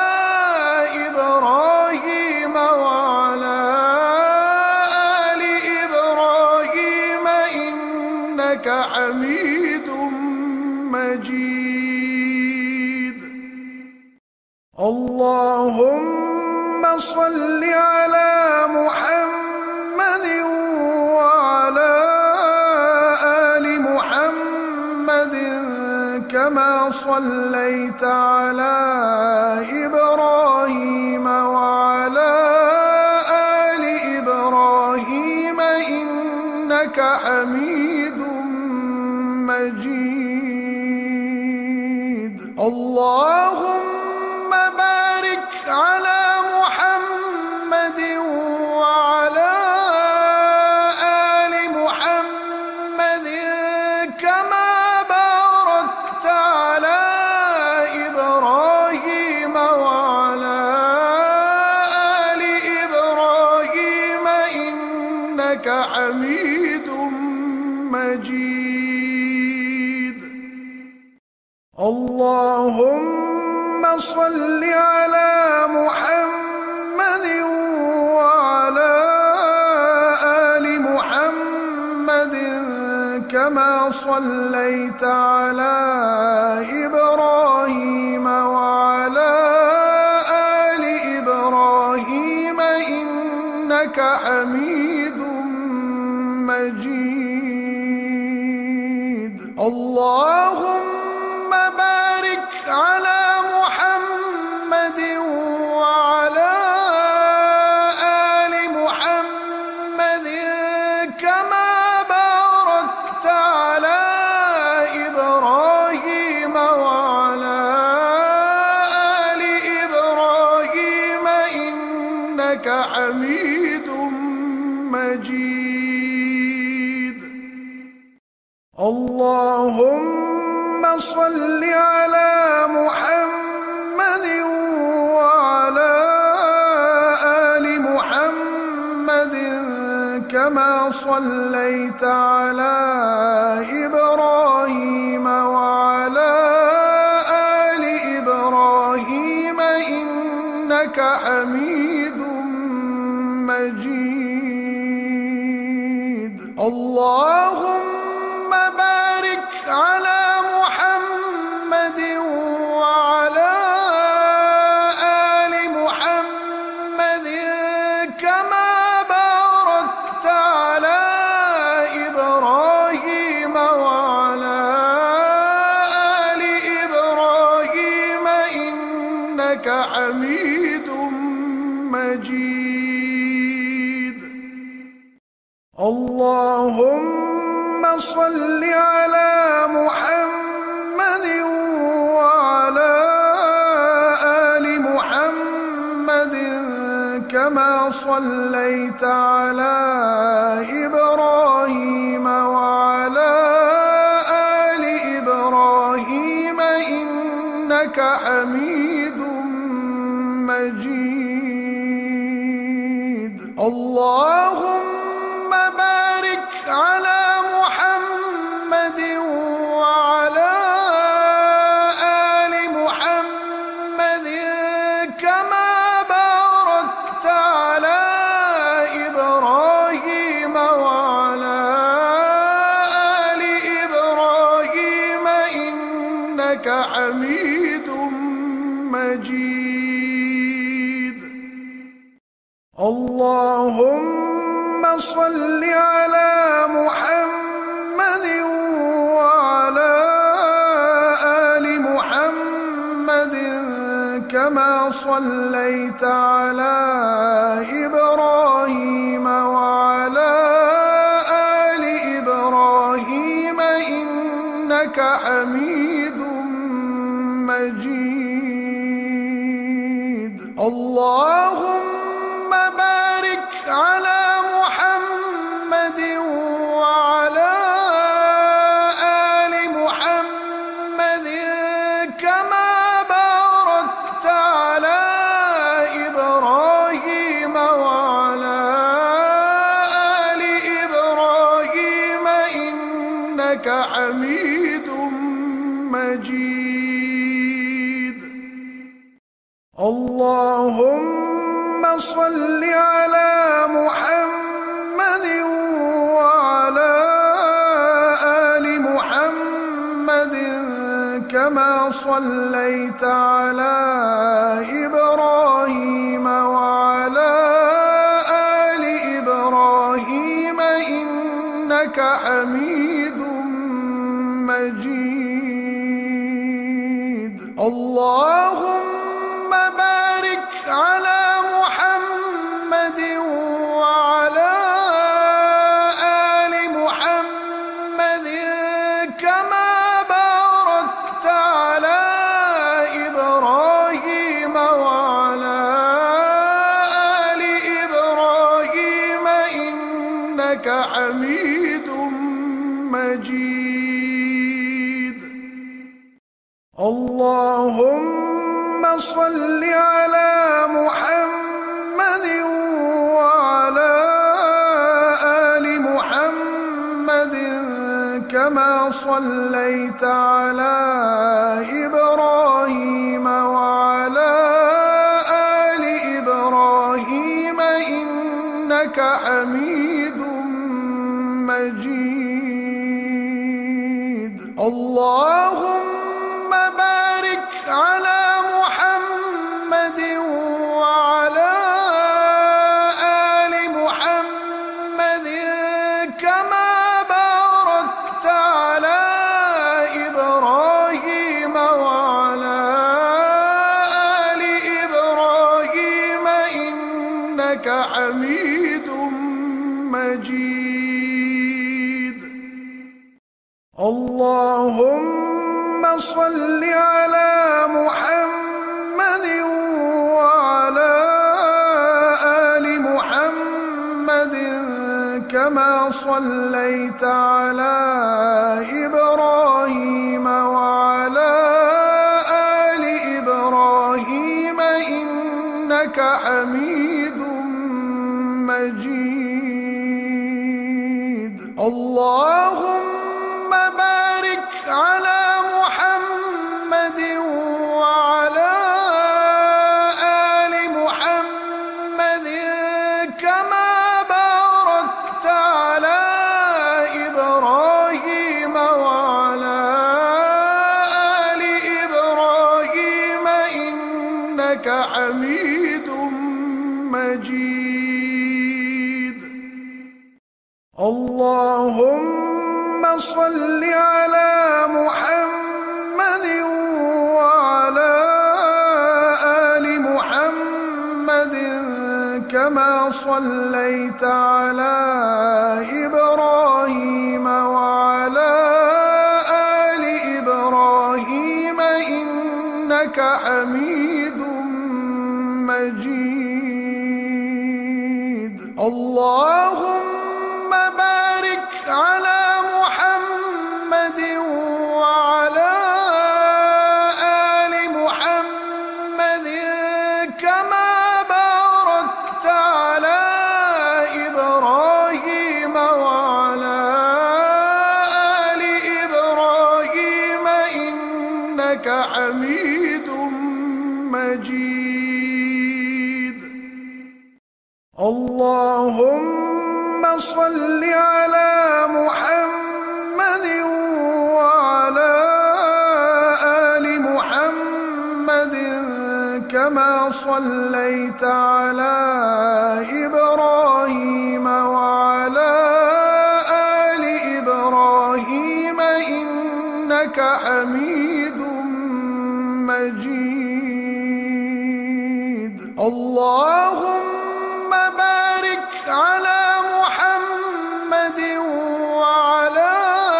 إبراهيم وعلى آل إبراهيم إنك حميد مجيد. اللهم صل على محمد وعلى آل محمد كما صليت على إبراهيم وعلى آل إبراهيم إنك حميد مجيد. اللهم بارك على محمد وعلى آل محمد كما باركت على إبراهيم وعلى آل إبراهيم إنك حميد مجيد. اللهم صل على محمد وعلى آل محمد كما صليت على إبراهيم وعلى آل إبراهيم إنك حميد مجيد. اللهم بارك على محمد وعلى آل محمد كما باركت على إبراهيم وعلى آل إبراهيم إنك حميد مجيد. اللهم صل على محمد وعلى آل محمد كما صليت على إبراهيم وعلى آل إبراهيم إنك حميد مجيد. اللهم بارك على محمد وعلى آل محمد كما باركت على إبراهيم وعلى آل إبراهيم إنك حميد مجيد. اللهم صل على محمد وعلى آل محمد كما صليت على إبراهيم وعلى آل إبراهيم إنك حميد مجيد. اللهم بارك على محمد وعلى آل محمد كما باركت على إبراهيم وعلى آل إبراهيم إنك حميد مجيد. اللهم صل على محمد وعلى آل محمد كما صليت على إبراهيم وعلى آل إبراهيم إنك حميد مجيد. اللهم بارك على محمد وعلى آل محمد كما باركت على إبراهيم وعلى آل إبراهيم إنك حميد مجيد. اللهم صل على محمد وعلى آل محمد كما صليت على إبراهيم وعلى آل إبراهيم إنك حميد مجيد. اللهم بارك على محمد وعلى آل محمد كما باركت على مجيد. اللهم صل على محمد وعلى آل محمد كما صليت على إبراهيم وعلى آل إبراهيم إنك حميد مجيد. اللهم بارك على محمد وعلى آل محمد كما باركت على إبراهيم وعلى آل إبراهيم إنك حميد مجيد. اللهم صل على محمد وعلى آل محمد كما صليت على إبراهيم وعلى آل إبراهيم إنك حميد مجيد. اللهم بارك على محمد وعلى آل محمد كما باركت على إبراهيم وعلى آل إبراهيم إنك حميد مجيد. اللهم صل على محمد وعلى آل محمد كما صليت على إبراهيم وعلى آل إبراهيم إنك حميد مجيد. اللهم بارك على محمد وعلى آل محمد كما باركت على إبراهيم وعلى آل إبراهيم إنك حميد مجيد. اللهم صل على محمد وعلى آل محمد كما صليت على إبراهيم وعلى آل إبراهيم إنك حميد مجيد. اللهم بارك على محمد وعلى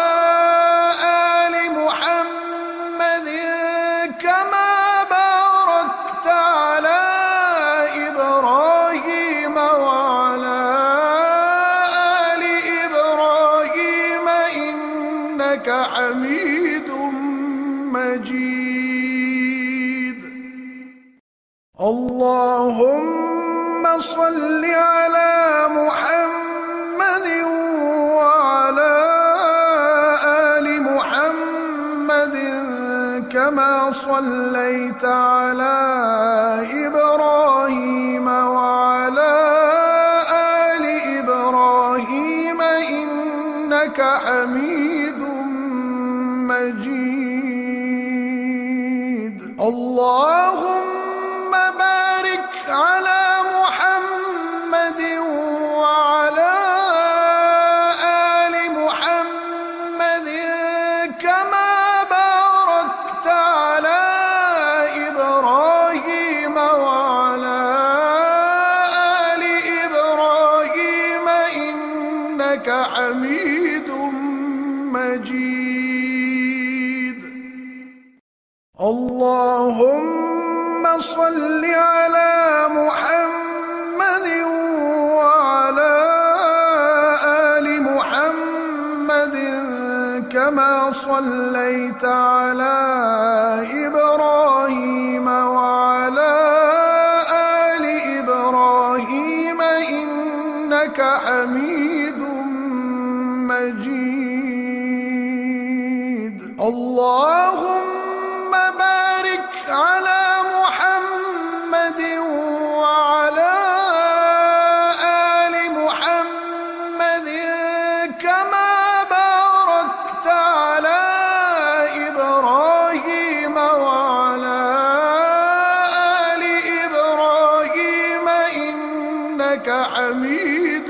آل محمد كما باركت على إبراهيم وعلى آل إبراهيم إنك حميد مجيد. اللهم صل على محمد وعلى آل محمد كما صليت على إبراهيم وعلى آل إبراهيم إنك حميد مجيد. اللهم بارك على محمد وعلى آل محمد كما باركت على إبراهيم وعلى آل إبراهيم إنك حميد مجيد. اللهم صل على محمد وعلى آل محمد كما صليت على إبراهيم وعلى آل إبراهيم إنك حميد مجيد. اللهم بارك على محمد وعلى آل محمد كما باركت على إبراهيم وعلى آل إبراهيم إنك حميد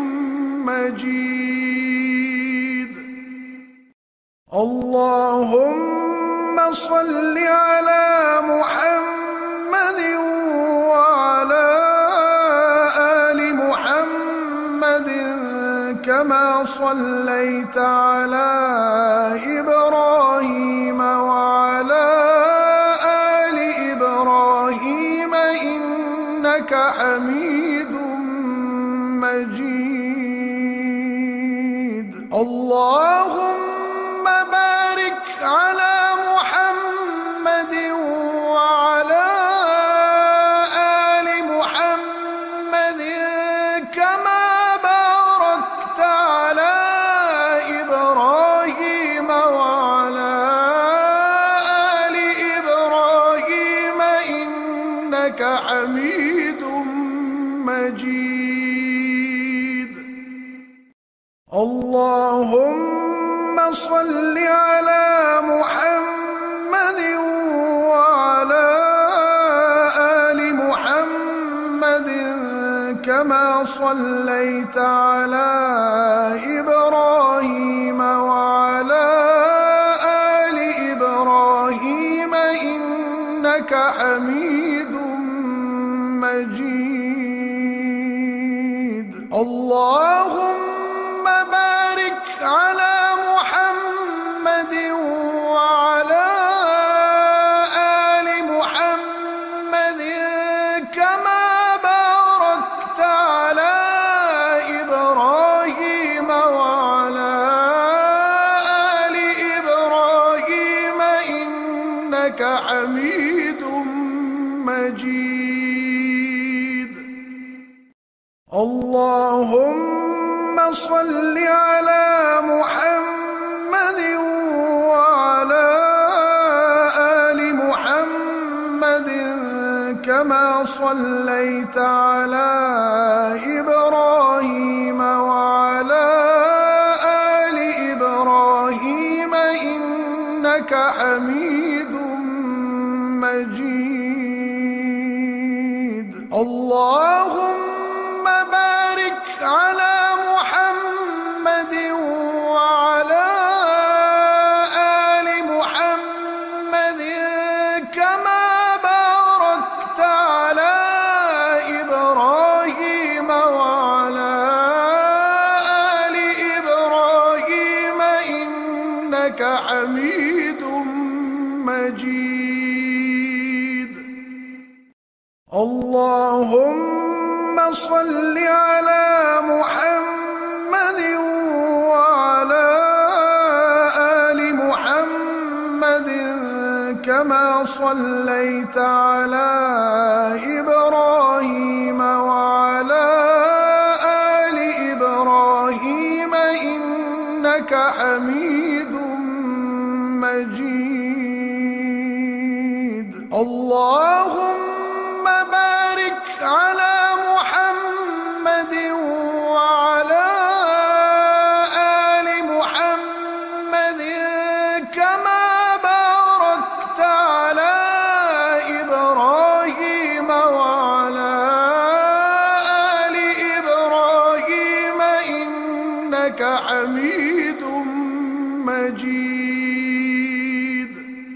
مجيد. اللهم صل على محمد وعلى آل محمد كما صليت على إبراهيم وعلى آل إبراهيم إنك حميد مجيد. اللهم بارك على محمد وعلى آل محمد كما باركت على إبراهيم وعلى آل إبراهيم إنك حميد مجيد. اللهم صل على محمد وعلى آل محمد كما صليت على إبراهيم وعلى آل إبراهيم إنك حميد مجيد. اللهم بارك على محمد وعلى آل محمد كما باركت على إبراهيم وعلى آل إبراهيم إنك حميد مجيد. اللهم صل على محمد وعلى آل محمد كما صليت على إبراهيم وعلى آل إبراهيم إنك حميد مجيد. اللهم بارك على محمد وعلى آل محمد كما باركت على إبراهيم وعلى آل إبراهيم إنك حميد مجيد. اللهم صل على محمد وعلى آل محمد كما صليت على إبراهيم وعلى آل إبراهيم إنك حميد مجيد. اللهم بارك على محمد وعلى آل محمد كما باركت على إبراهيم وعلى آل إبراهيم إنك حميد مجيد.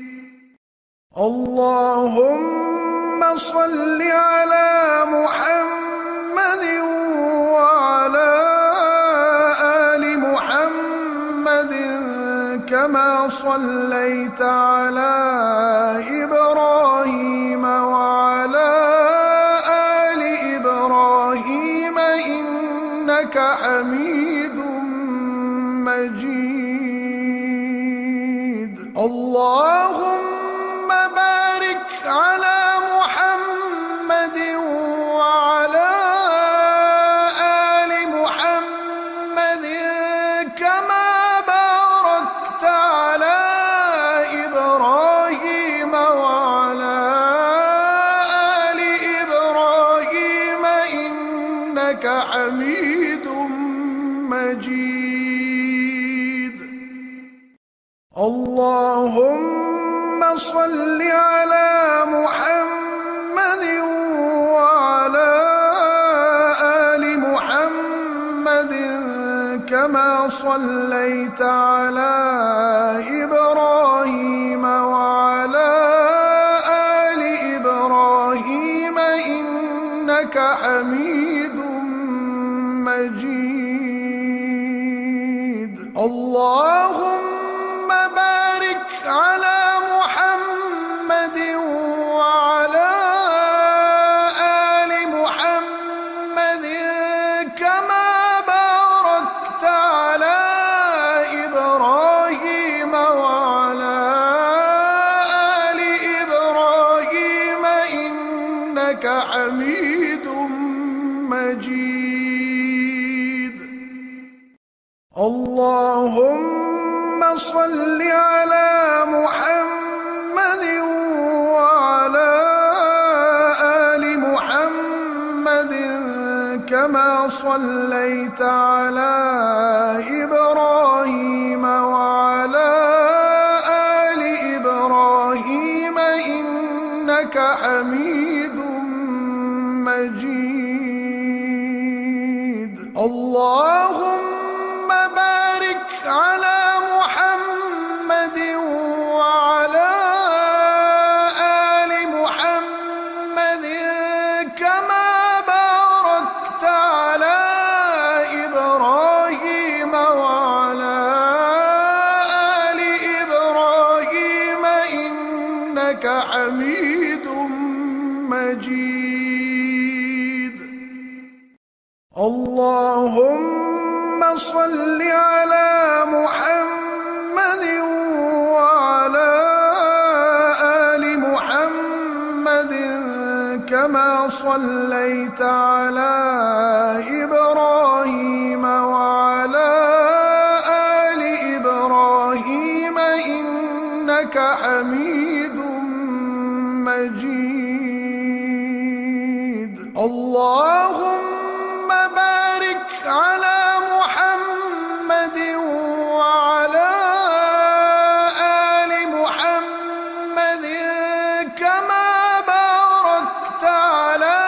اللهم صل على محمد وعلى آل محمد كما صليت على إبراهيم وعلى آل إبراهيم إنك حميد مجيد. اللهم بارك على محمد وعلى آل محمد كما باركت على إبراهيم وعلى آل إبراهيم إنك حميد مجيد. اللهم صل على محمد وعلى آل محمد كما صليت على إبراهيم وعلى آل إبراهيم إنك حميد مجيد. اللهم بارك على محمد وعلى آل محمد كما باركت على إبراهيم وعلى آل إبراهيم إنك حميد مجيد. اللهم صل على محمد وعلى آل محمد كما صليت على إبراهيم وعلى آل إبراهيم إنك حميد مجيد. اللهم بارك على محمد وعلى آل محمد كما باركت على إبراهيم وعلى آل إبراهيم إنك حميد مجيد. اللهم صل على محمد وعلى آل محمد كما صليت على إبراهيم وعلى آل إبراهيم إنك حميد مجيد. اللهم بارك على محمد وعلى آل محمد كما باركت على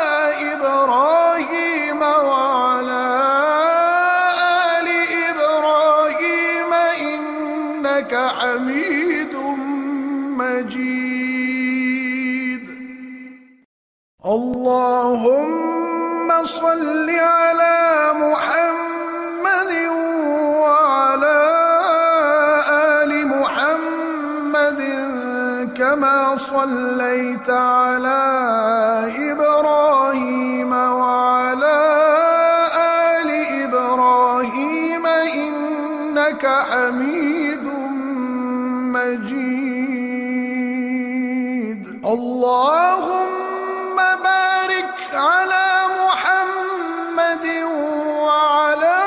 إبراهيم وعلى آل إبراهيم إنك حميد مجيد. اللهم صل على محمد وعلى آل محمد كما صليت على إبراهيم وعلى آل إبراهيم إنك حميد مجيد. اللهم بارك على محمد وعلى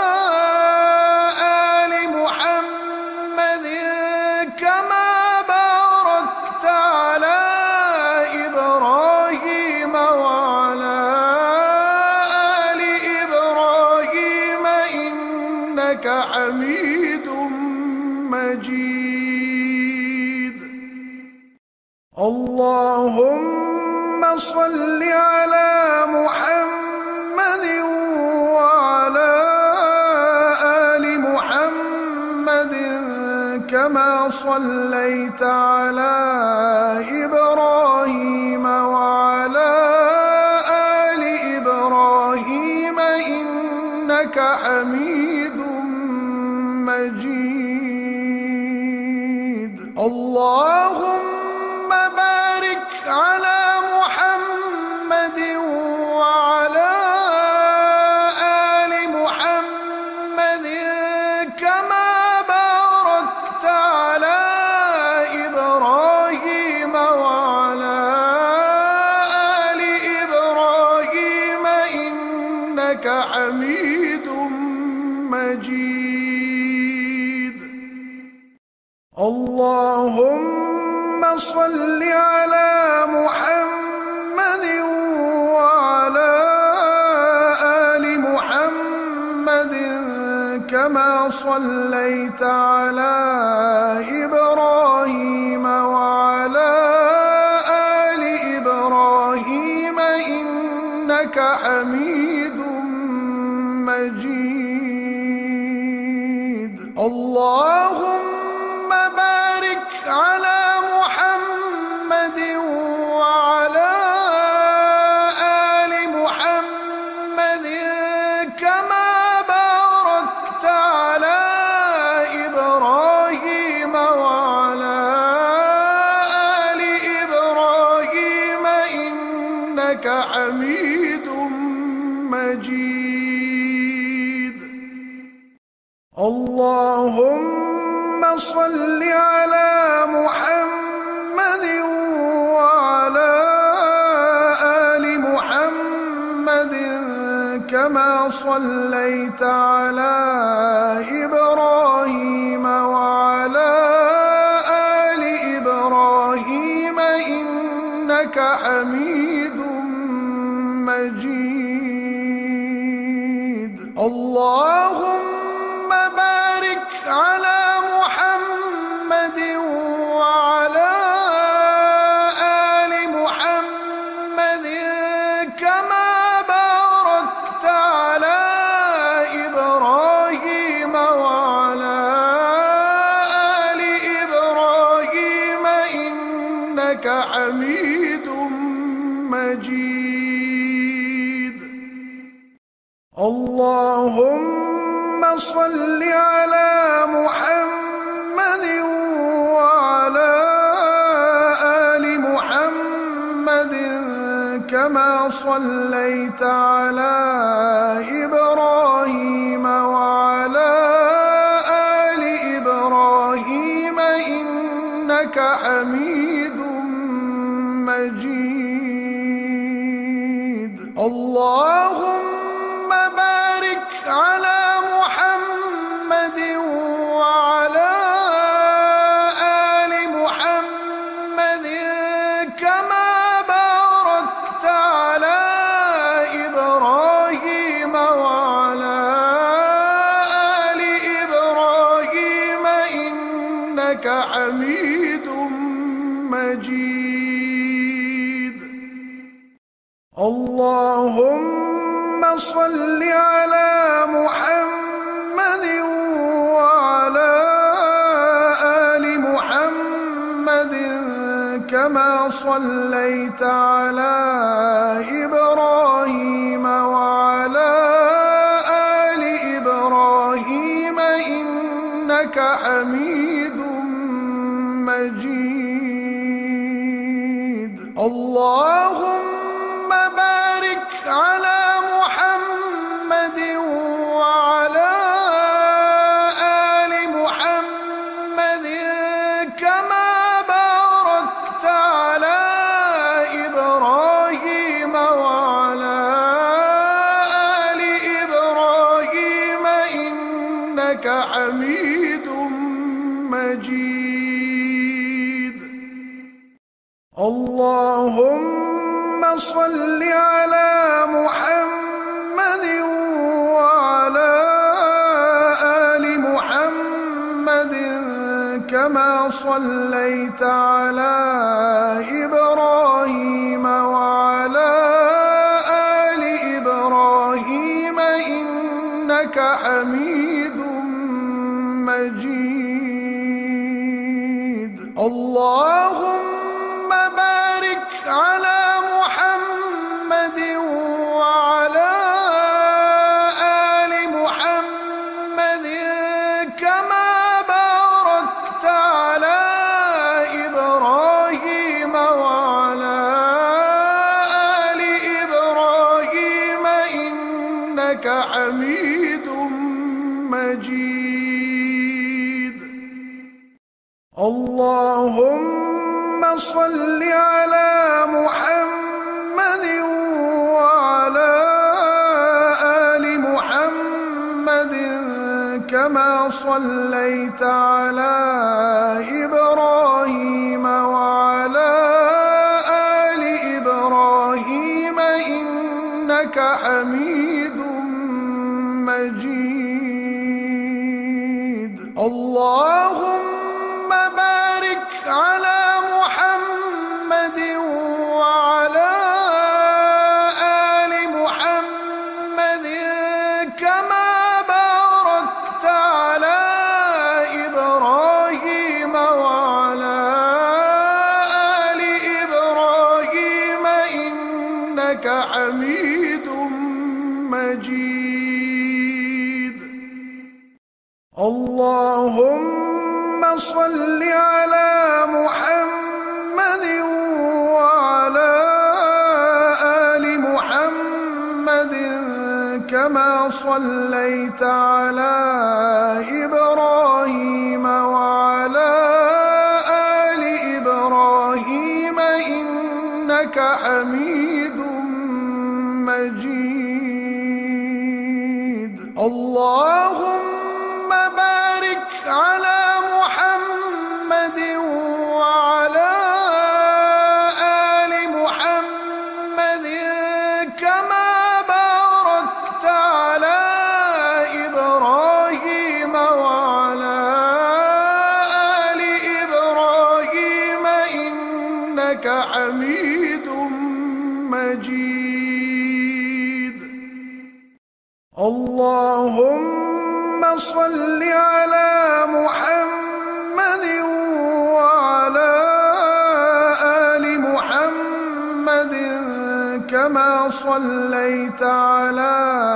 آل محمد كما باركت على إبراهيم وعلى آل إبراهيم إنك حميد مجيد. اللهم صل على محمد وعلى آل محمد كما صليت على إبراهيم وعلى آل إبراهيم إنك حميد مجيد. اللهم بارك على محمد وعلى آل محمد كما باركت على اللهم صل على محمد وعلى آل محمد كما صليت على إبراهيم وعلى آل إبراهيم إنك حميد مجيد. اللهم بارك على محمد وعلى آل محمد كما باركت على إبراهيم وعلى آل إبراهيم إنك حميد مجيد. اللهم صل على محمد وعلى آل محمد كما صليت على إبراهيم وعلى آل إبراهيم إنك حميد مجيد. اللهم بارك على محمد وعلى آل محمد كما باركت على إبراهيم وعلى آل إبراهيم إنك حميد مجيد. اللهم صل على محمد وعلى آل محمد كما صليت على إبراهيم وعلى آل إبراهيم إنك حميد مجيد. اللهم بارك على محمد وعلى آل محمد كما باركت على إبراهيم وعلى آل إبراهيم إنك حميد مجيد. اللهم صل على محمد وعلى آل محمد كما صليت على إبراهيم وعلى آل إبراهيم إنك حميد مجيد. اللهم بارك على محمد وعلى آل محمد كما باركت على إبراهيم وعلى آل إبراهيم إنك حميد مجيد. اللهم صل على محمد وعلى آل محمد كما صليت على إبراهيم وعلى آل إبراهيم إنك حميد مجيد. اللهم بارك على محمد وعلى آل محمد كما باركت على إبراهيم وعلى آل إبراهيم إنك حميد مجيد. اللهم صل على محمد وعلى آل محمد كما صليت على اللهم بارك على محمد وعلى آل محمد كما باركت على إبراهيم وعلى آل إبراهيم إنك حميد مجيد. اللهم صل على محمد وعلى آل محمد كما صليت على إبراهيم وعلى آل إبراهيم إنك حميد مجيد. اللهم بارك على محمد وعلى آل محمد كما باركت على إبراهيم وعلى آل إبراهيم إنك حميد مجيد. اللهم صل على محمد وعلى آل محمد كما صليت على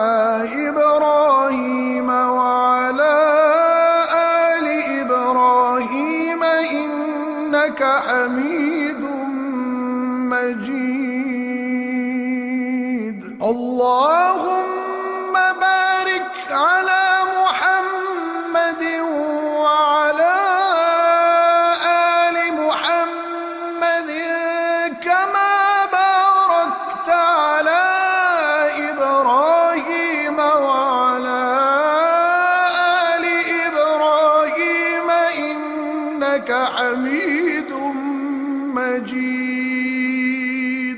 إبراهيم وعلى آل إبراهيم إنك حميد مجيد. اللهم بارك على محمد وعلى آل محمد كما باركت على إبراهيم وعلى آل إبراهيم إنك حميد مجيد.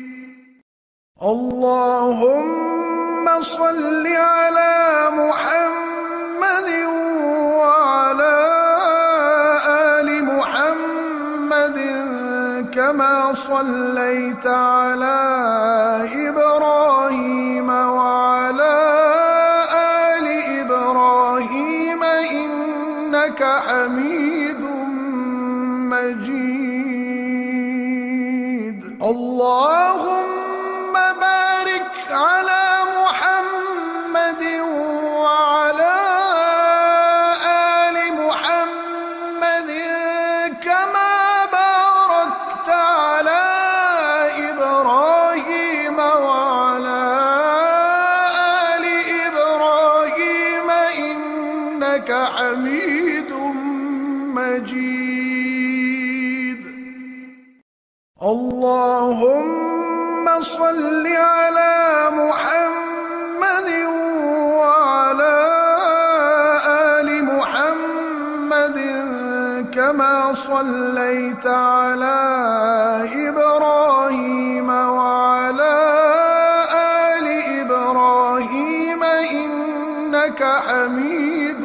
اللهم صل على محمد وعلى آل محمد كما صليت على إبراهيم وعلى آل إبراهيم إنك حميد مجيد. اللهم بارك على محمد وعلى آل محمد كما باركت على إبراهيم وعلى آل إبراهيم إنك حميد مجيد. اللهم صل على محمد وعلى آل محمد كما صليت على إبراهيم وعلى آل إبراهيم إنك حميد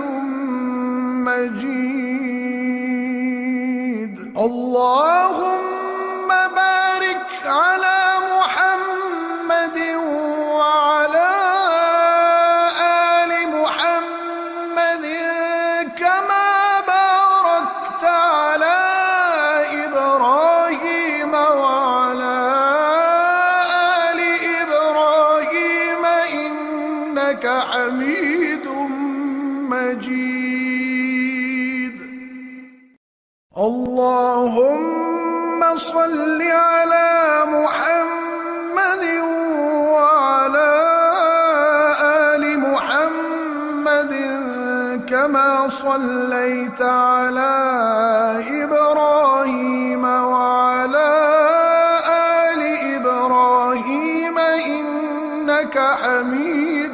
مجيد. اللهم بارك على محمد وعلى آل محمد كما باركت على إبراهيم وعلى آل إبراهيم إنك حميد مجيد. اللهم صل على محمد وعلى آل محمد كما صليت على إبراهيم وعلى آل إبراهيم إنك حميد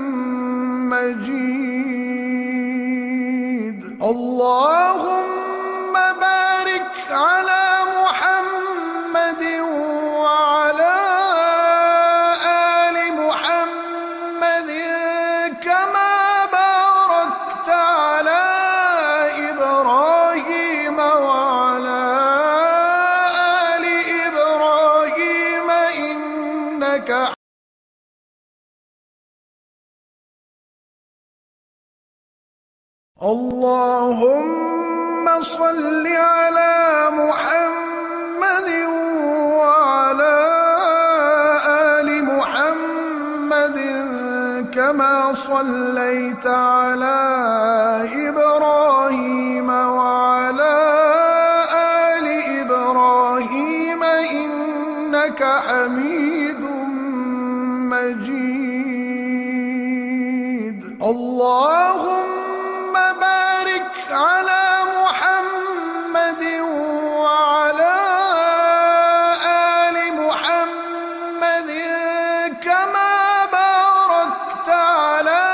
مجيد. اللهم بارك على محمد وعلى آل محمد كما باركت على اللهم صل على محمد وعلى آل محمد كما صليت على إبراهيم وعلى آل إبراهيم إنك حميد مجيد. اللهم بارك على محمد وعلى آل محمد كما باركت على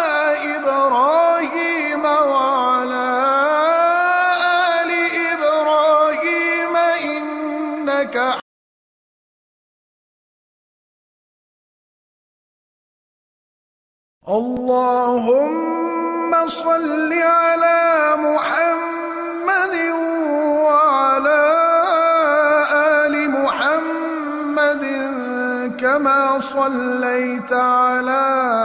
إبراهيم وعلى آل إبراهيم إنك اللهم صل على محمد وعلى آل محمد كما صليت على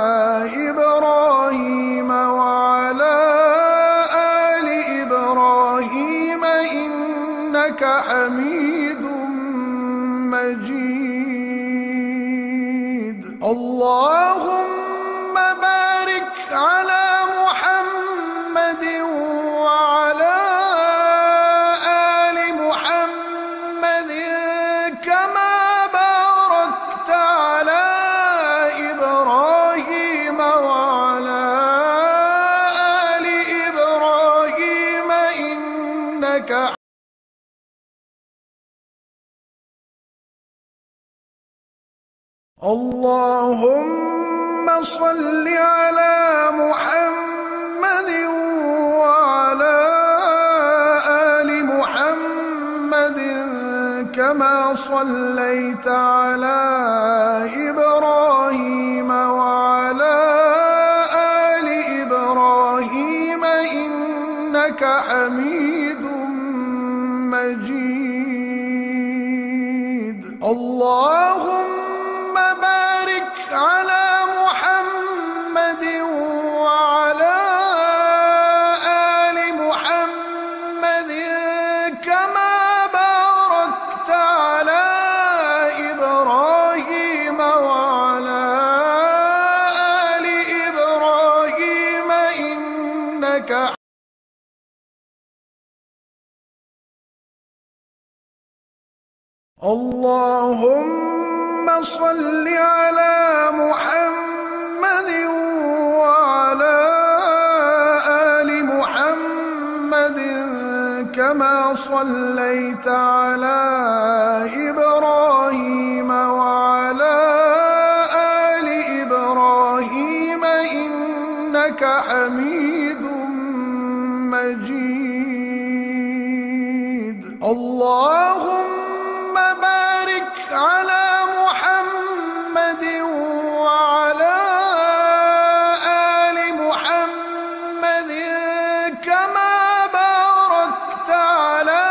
إبراهيم وعلى آل إبراهيم إنك حميد مجيد. اللهم بارك على محمد وعلى آل محمد كما باركت على إبراهيم وعلى آل إبراهيم إنك اللهم صل على محمد وعلى آل محمد كما صليت على إبراهيم وعلى آل إبراهيم إنك حميد مجيد. اللهم بارك على محمد وعلى آل محمد كما باركت على إبراهيم وعلى آل إبراهيم إنك اللهم صل على محمد وعلى آل محمد كما صليت على إبراهيم وعلى آل إبراهيم إنك حميد مجيد. اللهم بارك على محمد وعلى آل محمد كما باركت على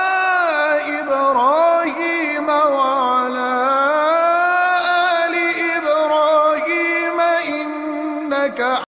إبراهيم وعلى آل إبراهيم إنك